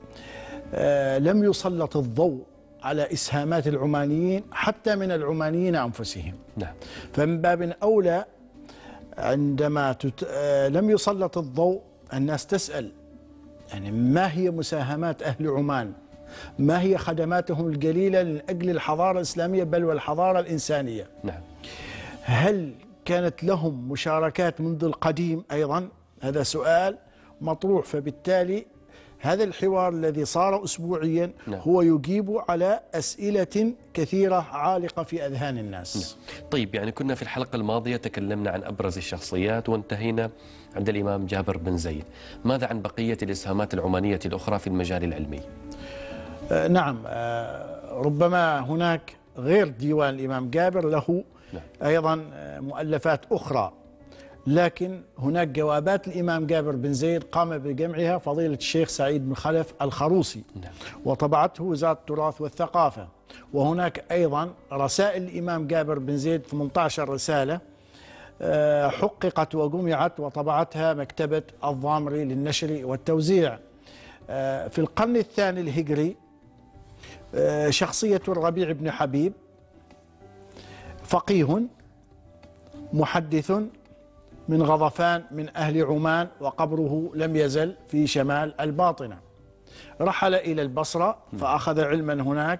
آه لم يسلط الضوء على إسهامات العمانيين حتى من العمانيين أنفسهم. نعم. فمن باب أولى عندما تت... آه لم يسلط الضوء الناس تسأل يعني ما هي مساهمات أهل عمان؟ ما هي خدماتهم الجليلة من أجل الحضارة الإسلامية بل والحضارة الإنسانية؟ نعم. هل كانت لهم مشاركات منذ القديم أيضا؟ هذا سؤال مطروح. فبالتالي هذا الحوار الذي صار أسبوعيا نعم. هو يجيب على أسئلة كثيرة عالقة في أذهان الناس. نعم. طيب، يعني كنا في الحلقة الماضية تكلمنا عن أبرز الشخصيات وانتهينا عند الإمام جابر بن زيد. ماذا عن بقية الإسهامات العمانية الأخرى في المجال العلمي؟ آه نعم، آه ربما هناك غير ديوان الإمام جابر له نعم. أيضا مؤلفات أخرى. لكن هناك جوابات الإمام جابر بن زيد قام بجمعها فضيلة الشيخ سعيد بن خلف الخروصي، وطبعته وزارة التراث والثقافة. وهناك أيضا رسائل الإمام جابر بن زيد ثمانية عشر رسالة حققت وجمعت وطبعتها مكتبة الضامري للنشر والتوزيع. في القرن الثاني الهجري شخصية الربيع بن حبيب فقيه محدث من غضفان من أهل عمان، وقبره لم يزل في شمال الباطنة. رحل إلى البصرة فأخذ علما هناك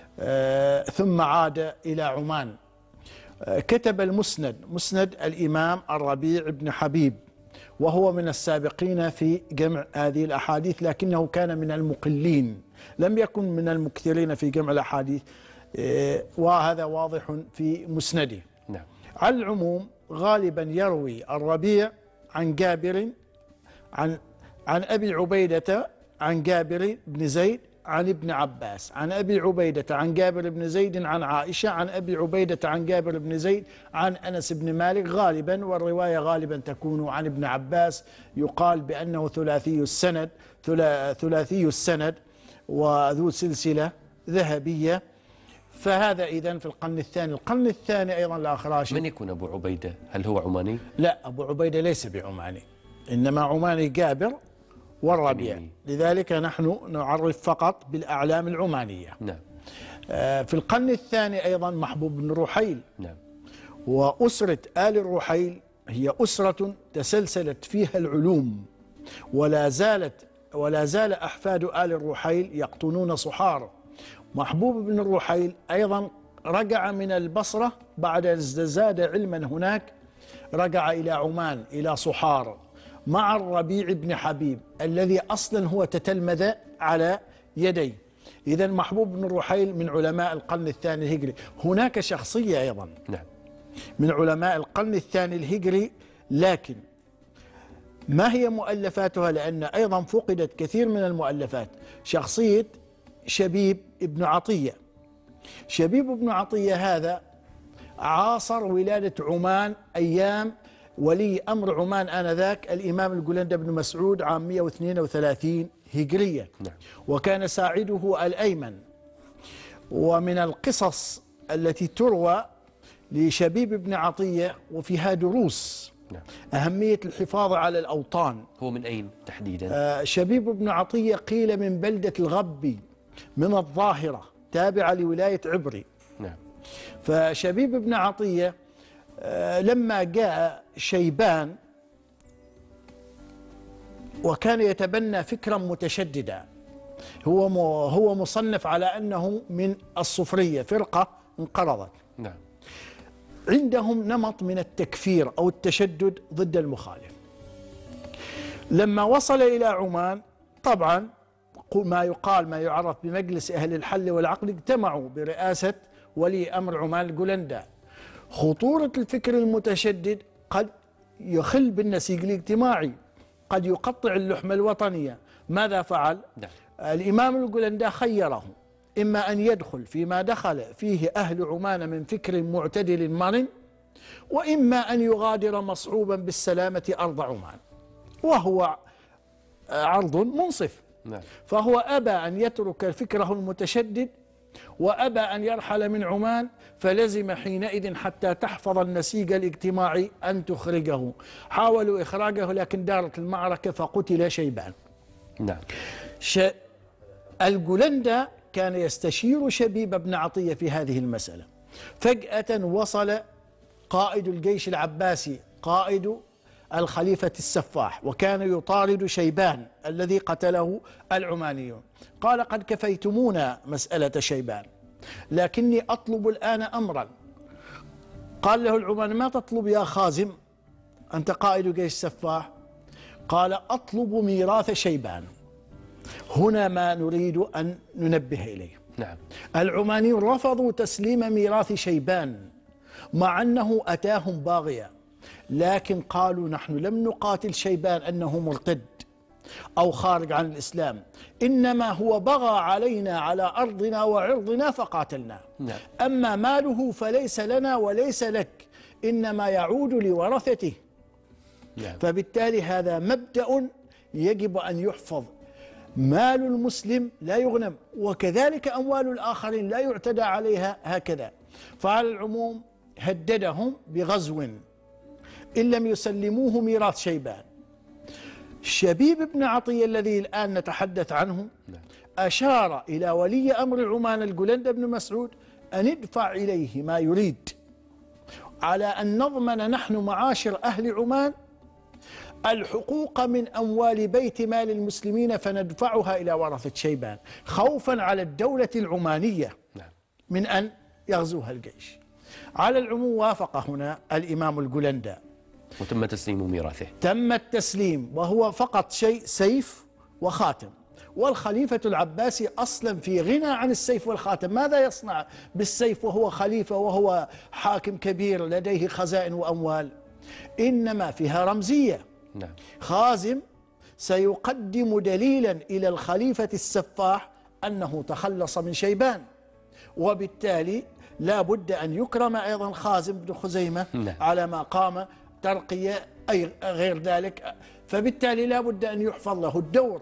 ثم عاد إلى عمان. كتب المسند، مسند الإمام الربيع بن حبيب، وهو من السابقين في جمع هذه الأحاديث، لكنه كان من المقلين، لم يكن من المكثرين في جمع الأحاديث، وهذا واضح في مسنده. نعم. على العموم غالبا يروي الربيع عن جابر عن عن أبي عبيدة عن جابر بن زيد عن ابن عباس، عن أبي عبيدة عن جابر بن زيد عن عائشة، عن أبي عبيدة عن جابر بن زيد عن أنس بن مالك غالبا، والرواية غالبا تكون عن ابن عباس. يقال بأنه ثلاثي السند ثلاثي السند وذو سلسلة ذهبية. فهذا إذن في القرن الثاني. القرن الثاني أيضا الأخراشي. من يكون أبو عبيدة؟ هل هو عماني؟ لا، أبو عبيدة ليس بعماني، إنما عماني جابر والربيع، لذلك نحن نعرف فقط بالأعلام العمانية. نعم. آه في القرن الثاني أيضا محبوب بن رحيل. نعم. وأسرة آل الرحيل هي أسرة تسلسلت فيها العلوم، ولا زالت ولا زال أحفاد آل الرحيل يقطنون صحار. محبوب بن الرحيل أيضا رجع من البصرة بعد أن ازداد علما هناك، رجع إلى عمان إلى صحار مع الربيع بن حبيب الذي أصلا هو تتلمذ على يديه. إذا محبوب بن الرحيل من علماء القرن الثاني الهجري. هناك شخصية أيضا نعم. من علماء القرن الثاني الهجري، لكن ما هي مؤلفاتها؟ لأن أيضا فقدت كثير من المؤلفات. شخصية شبيب ابن عطية. شبيب ابن عطية هذا عاصر ولادة عمان أيام ولي أمر عمان آنذاك الإمام الجولند بن مسعود عام مئة واثنين وثلاثين هجرية. نعم. وكان ساعده الأيمن. ومن القصص التي تروى لشبيب ابن عطية وفيها دروس. نعم. أهمية الحفاظ على الأوطان. هو من أين تحديدا؟ آه شبيب ابن عطية قيل من بلدة الغبي من الظاهرة، تابعة لولاية عبري. نعم. فشبيب ابن عطية آه لما جاء شيبان وكان يتبنى فكرا متشددا، هو هو مصنف على أنه من الصفرية، فرقة انقرضت. نعم. عندهم نمط من التكفير أو التشدد ضد المخالف. لما وصل إلى عمان طبعا ما يقال ما يعرف بمجلس أهل الحل والعقد اجتمعوا برئاسة ولي أمر عمان الجولندا. خطورة الفكر المتشدد قد يخل بالنسيج الاجتماعي، قد يقطع اللحمة الوطنية. ماذا فعل؟ نعم. الإمام الجولندا خيره إما أن يدخل فيما دخل فيه أهل عمان من فكر معتدل مرن، وإما أن يغادر مصعوبا بالسلامة أرض عمان، وهو عرض منصف. نعم. فهو أبى أن يترك فكره المتشدد وأبى أن يرحل من عمان، فلزم حينئذ حتى تحفظ النسيج الاجتماعي أن تخرجه. حاولوا إخراجه لكن دارت المعركة فقتل شيبان. نعم. ش... الجولندا كان يستشير شبيب بن عطية في هذه المسألة. فجأة وصل قائد الجيش العباسي، قائد الخليفة السفاح، وكان يطارد شيبان الذي قتله العمانيون. قال: قد كفيتمونا مسألة شيبان، لكني أطلب الآن أمرا. قال له العماني: ما تطلب يا خازم؟ أنت قائد جيش السفاح. قال: أطلب ميراث شيبان. هنا ما نريد أن ننبه إليه. نعم. العمانيون رفضوا تسليم ميراث شيبان مع أنه أتاهم باغيا، لكن قالوا: نحن لم نقاتل شيبان أنه مرتد أو خارج عن الإسلام، إنما هو بغى علينا على أرضنا وعرضنا فقاتلنا. نعم. أما ماله فليس لنا وليس لك، إنما يعود لورثته. نعم. فبالتالي هذا مبدأ يجب أن يحفظ. مال المسلم لا يغنم، وكذلك أموال الآخرين لا يعتدى عليها هكذا. فعلى العموم هددهم بغزو إن لم يسلموه ميراث شيبان. شبيب بن عطية الذي الآن نتحدث عنه أشار إلى ولي أمر عمان الجولندا بن مسعود أن ادفع إليه ما يريد، على أن نضمن نحن معاشر أهل عمان الحقوق من أموال بيت مال المسلمين فندفعها إلى ورثة شيبان، خوفا على الدولة العمانية من أن يغزوها الجيش. على العموم وافق هنا الإمام الجولندا وتم تسليم ميراثه. تم التسليم، وهو فقط شيء سيف وخاتم. والخليفة العباسي أصلا في غنى عن السيف والخاتم. ماذا يصنع بالسيف وهو خليفة وهو حاكم كبير لديه خزائن وأموال؟ إنما فيها رمزية. نعم. خازم سيقدم دليلا إلى الخليفة السفاح أنه تخلص من شيبان، وبالتالي لا بد أن يكرم أيضا خازم بن خزيمة نعم. على ما قام ترقية أي غير ذلك، فبالتالي لا بد أن يحفظ له الدور.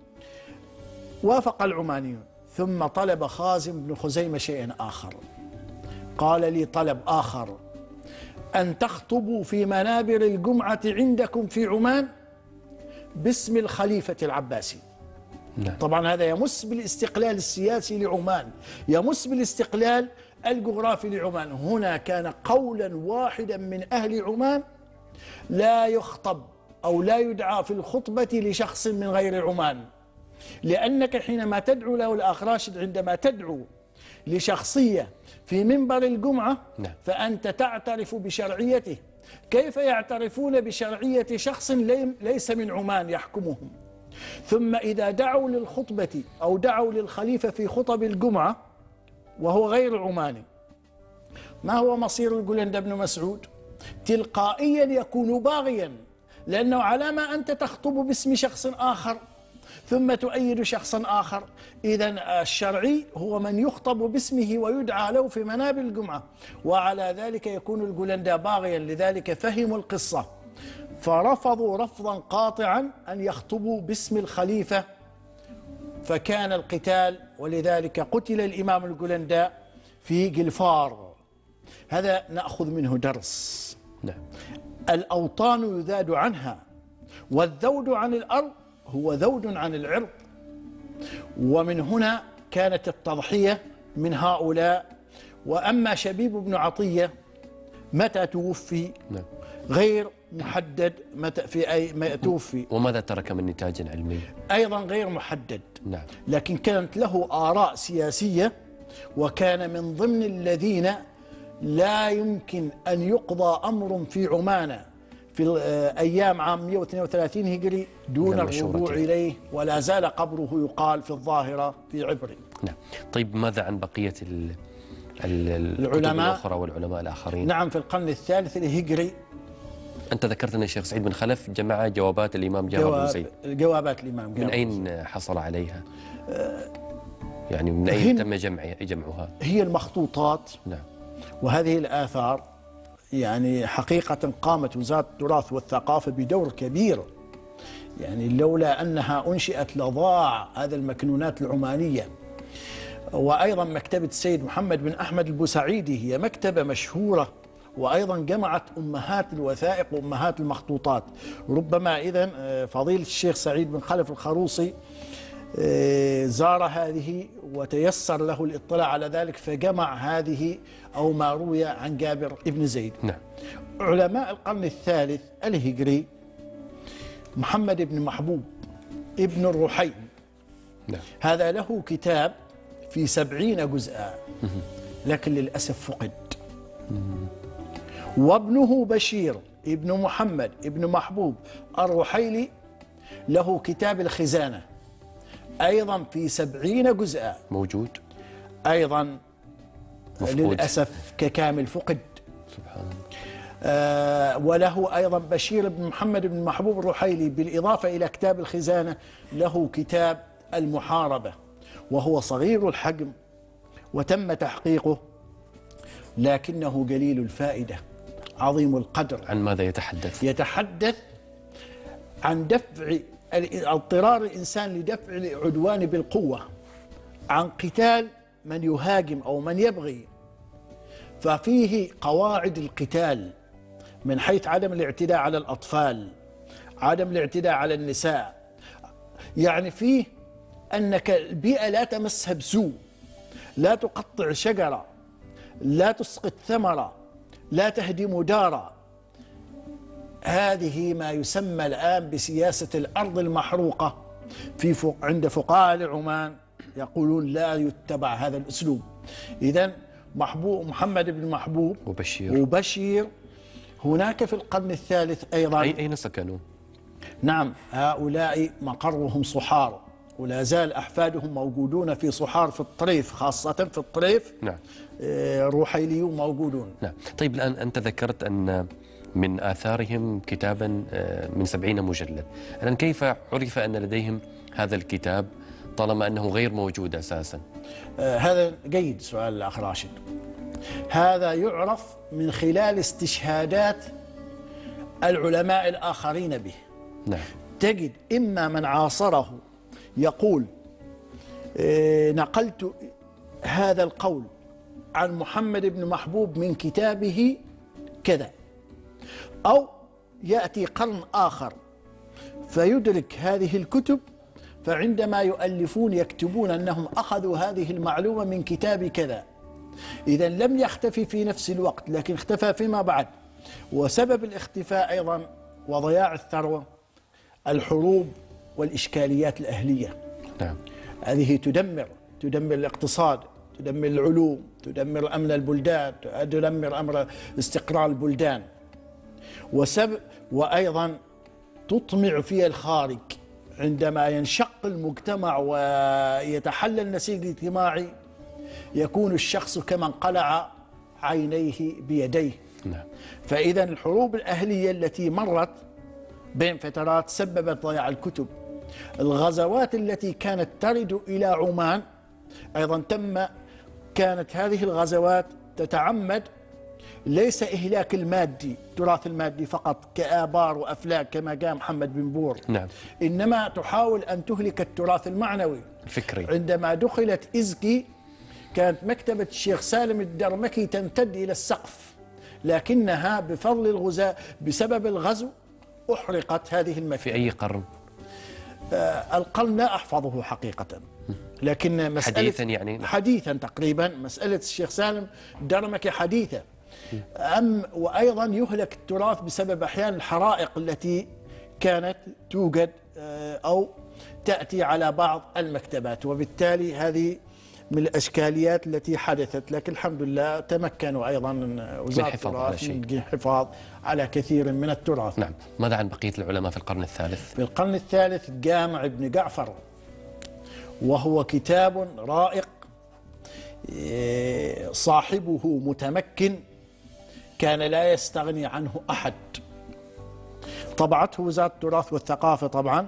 وافق العمانيون، ثم طلب خازم بن خزيمة شيئا آخر. قال لي طلب آخر، أن تخطبوا في منابر الجمعة عندكم في عمان باسم الخليفة العباسي. نعم. طبعا هذا يمس بالاستقلال السياسي لعمان، يمس بالاستقلال الجغرافي لعمان. هنا كان قولا واحدا من أهل عمان لا يخطب أو لا يدعى في الخطبة لشخص من غير عمان، لأنك حينما تدعو له الأخ راشد، عندما تدعو لشخصية في منبر الجمعة نعم. فأنت تعترف بشرعيته. كيف يعترفون بشرعية شخص ليس من عمان يحكمهم؟ ثم إذا دعوا للخطبة أو دعوا للخليفة في خطب الجمعة وهو غير عماني، ما هو مصير الجولندا بن مسعود؟ تلقائيا يكون باغيا، لأنه على ما أنت تخطب باسم شخص آخر ثم تؤيد شخصا آخر. إذن الشرعي هو من يخطب باسمه ويدعى له في منابر الجمعة، وعلى ذلك يكون الجولندا باغيا. لذلك فهموا القصة فرفضوا رفضا قاطعا أن يخطبوا باسم الخليفة، فكان القتال، ولذلك قتل الإمام الجولندا في جلفار. هذا نأخذ منه درس. نعم. الأوطان يذاد عنها، والذود عن الأرض هو ذود عن العرض. ومن هنا كانت التضحية من هؤلاء. وأما شبيب بن عطية متى توفي؟ نعم. غير محدد متى في أي ما توفي. وماذا ترك من نتاج علمي؟ أيضا غير محدد. نعم. لكن كانت له آراء سياسية، وكان من ضمن الذين لا يمكن أن يقضى أمر في عمان في أيام عام مئة واثنين وثلاثين هجري دون الرجوع إليه، ولا زال قبره يقال في الظاهرة في عبري. نعم. طيب ماذا عن بقية ال العلماء الأخرى والعلماء الآخرين؟ نعم، في القرن الثالث الهجري. أنت ذكرت أن الشيخ سعيد بن خلف جمع جوابات الإمام جابر بن زيد. جوابات الإمام جابر. من أين حصل عليها؟ يعني من أين تم جمع جمعها؟ هي المخطوطات. نعم. وهذه الآثار يعني حقيقة قامت وزارة التراث والثقافة بدور كبير، يعني لولا أنها أنشئت لضاع هذا المكنونات العمانية. وأيضا مكتبة السيد محمد بن أحمد البوسعيدي هي مكتبة مشهورة، وأيضا جمعت أمهات الوثائق وأمهات المخطوطات. ربما إذن فضيلة الشيخ سعيد بن خلف الخروصي زار هذه وتيسر له الاطلاع على ذلك، فجمع هذه أو ما روي عن جابر بن زيد. نعم. علماء القرن الثالث الهجري محمد بن محبوب ابن الرحيم. نعم. هذا له كتاب في سبعين جزءا، لكن للأسف فقد. وابنه بشير ابن محمد ابن محبوب الرحيلي له كتاب الخزانة أيضا في سبعين جزءا، موجود أيضا مفقود. للأسف ككامل فقد. سبحان الله. آه وله أيضا بشير بن محمد بن محبوب الرحيلي بالإضافة إلى كتاب الخزانة له كتاب المحاربة، وهو صغير الحجم وتم تحقيقه، لكنه قليل الفائدة عظيم القدر. عن ماذا يتحدث؟ يتحدث عن دفع اضطرار الإنسان لدفع العدوان بالقوة، عن قتال من يهاجم أو من يبغي، ففيه قواعد القتال من حيث عدم الاعتداء على الأطفال، عدم الاعتداء على النساء، يعني فيه أنك البيئة لا تمسها بسوء، لا تقطع شجرة، لا تسقط ثمرة، لا تهدم دارا. هذه ما يسمى الآن بسياسة الأرض المحروقة. في فوق عند فقهاء عمان يقولون لا يتبع هذا الأسلوب. إذن محبوب محمد بن محبوب وبشير وبشير هناك في القرن الثالث أيضا. أي أين سكنوا؟ نعم، هؤلاء مقرهم صحار، ولا زال أحفادهم موجودون في صحار في الطريف، خاصة في الطريف. نعم. روحيليون موجودون. نعم. طيب الآن أنت ذكرت أن من آثارهم كتابا من سبعين مجلد، الآن كيف عرف أن لديهم هذا الكتاب طالما أنه غير موجود أساسا؟ آه هذا جيد سؤال الأخ راشد. هذا يعرف من خلال استشهادات العلماء الآخرين به. نعم. تجد إما من عاصره يقول آه نقلت هذا القول عن محمد بن محبوب من كتابه كذا، أو يأتي قرن آخر فيدرك هذه الكتب، فعندما يؤلفون يكتبون أنهم أخذوا هذه المعلومة من كتاب كذا. إذا لم يختفي في نفس الوقت، لكن اختفى فيما بعد. وسبب الاختفاء أيضا وضياع الثروة الحروب والإشكاليات الأهلية. نعم. هذه تدمر تدمر الاقتصاد، تدمر العلوم، تدمر أمن البلدان، تدمر أمر استقرار البلدان، وسبب وأيضا تطمع في الخارج. عندما ينشق المجتمع ويتحلى النسيج الاجتماعي يكون الشخص كمن قلع عينيه بيديه. نعم. فإذا الحروب الأهلية التي مرت بين فترات سببت ضياع الكتب. الغزوات التي كانت ترد إلى عمان أيضا تم كانت هذه الغزوات تتعمد ليس إهلاك المادي، التراث المادي فقط كآبار وأفلاك كما قال محمد بن بور. نعم. إنما تحاول أن تهلك التراث المعنوي الفكري. عندما دخلت إزكي كانت مكتبة الشيخ سالم الدرمكي تمتد إلى السقف، لكنها بفضل الغزاة بسبب الغزو أحرقت هذه المكتبة. في أي قرن؟ آه القرن لا أحفظه حقيقة، لكن مسألة حديثا يعني حديثا تقريبا مسألة الشيخ سالم الدرمكي حديثة. أم وأيضا يهلك التراث بسبب أحيانا الحرائق التي كانت توجد أو تأتي على بعض المكتبات، وبالتالي هذه من الأشكاليات التي حدثت. لكن الحمد لله تمكنوا أيضا وزارة التراث من الحفاظ على كثير من التراث. نعم. ماذا عن بقية العلماء في القرن الثالث؟ في القرن الثالث جامع ابن جعفر، وهو كتاب رائق صاحبه متمكن كان لا يستغني عنه أحد. طبعته وزارة التراث والثقافة طبعا،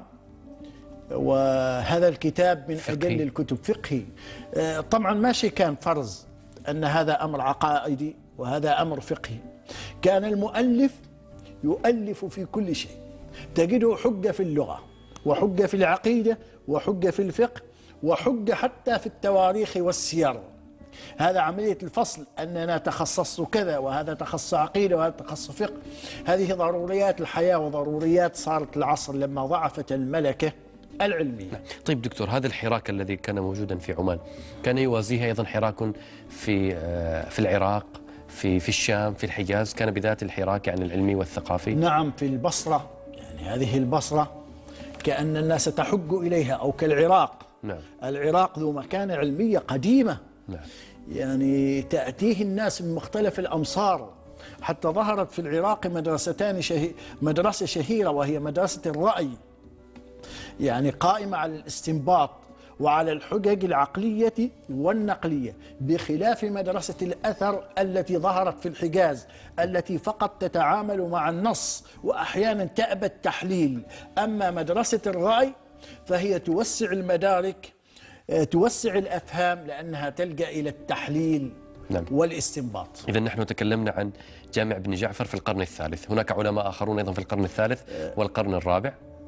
وهذا الكتاب من أجل الكتب فقهي. طبعا ماشي كان فرض أن هذا أمر عقائدي وهذا أمر فقهي. كان المؤلف يؤلف في كل شيء، تجده حجة في اللغة وحجة في العقيدة وحجة في الفقه وحجة حتى في التواريخ والسير. هذا عملية الفصل، أننا تخصصت كذا وهذا تخصص عقيدة وهذا تخصص فقه. هذه ضروريات الحياة وضروريات صارت العصر لما ضعفت الملكة العلمية. طيب دكتور، هذا الحراك الذي كان موجودا في عمان كان يوازيه أيضا حراك في في العراق، في في الشام، في الحجاز، كان بذات الحراك يعني العلمي والثقافي؟ نعم، في البصرة، يعني هذه البصرة كأن الناس تحج إليها، أو كالعراق. نعم. العراق ذو مكانة علمية قديمة. نعم. يعني تأتيه الناس من مختلف الأمصار، حتى ظهرت في العراق مدرستان شهي... مدرسة شهيرة وهي مدرسة الرأي، يعني قائمة على الاستنباط وعلى الحجج العقلية والنقلية، بخلاف مدرسة الأثر التي ظهرت في الحجاز، التي فقط تتعامل مع النص وأحيانا تأبى التحليل. أما مدرسة الرأي فهي توسع المدارك، توسع الأفهام، لأنها تلجأ إلى التحليل. نعم. والاستنباط. إذا نحن تكلمنا عن جامع ابن جعفر في القرن الثالث، هناك علماء آخرون أيضا في القرن الثالث والقرن الرابع.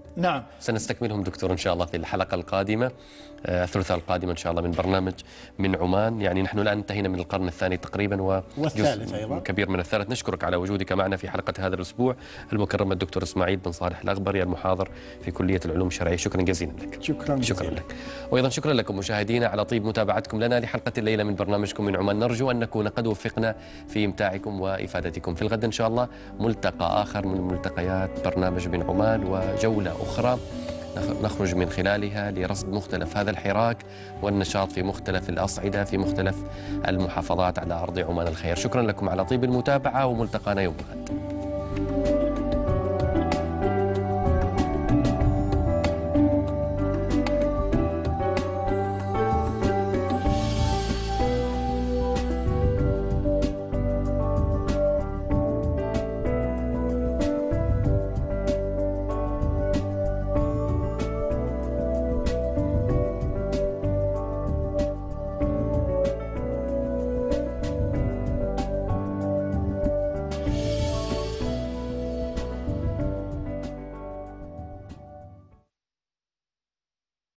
نعم سنستكملهم دكتور إن شاء الله في الحلقة القادمة، الثلاثاء القادمة إن شاء الله، من برنامج من عمان. يعني نحن الآن انتهينا من القرن الثاني تقريبا والثالث أيضا كبير من الثالث. نشكرك على وجودك معنا في حلقة هذا الأسبوع، المكرم الدكتور إسماعيل بن صالح الأغبري المحاضر في كلية العلوم الشرعية. شكرا جزيلا لك. شكرا شكرا جزيلا. لك. وأيضا شكرا لكم مشاهدينا على طيب متابعتكم لنا لحلقة الليلة من برنامجكم من عمان. نرجو أن نكون قد وفقنا في إمتاعكم وإفادتكم. في الغد إن شاء الله ملتقى آخر من ملتقيات برنامج من عمان وجولة أخرى نخرج من خلالها لرصد مختلف هذا الحراك والنشاط في مختلف الأصعدة في مختلف المحافظات على أرض عمان الخير. شكرا لكم على طيب المتابعة، وملتقانا يوم الغد.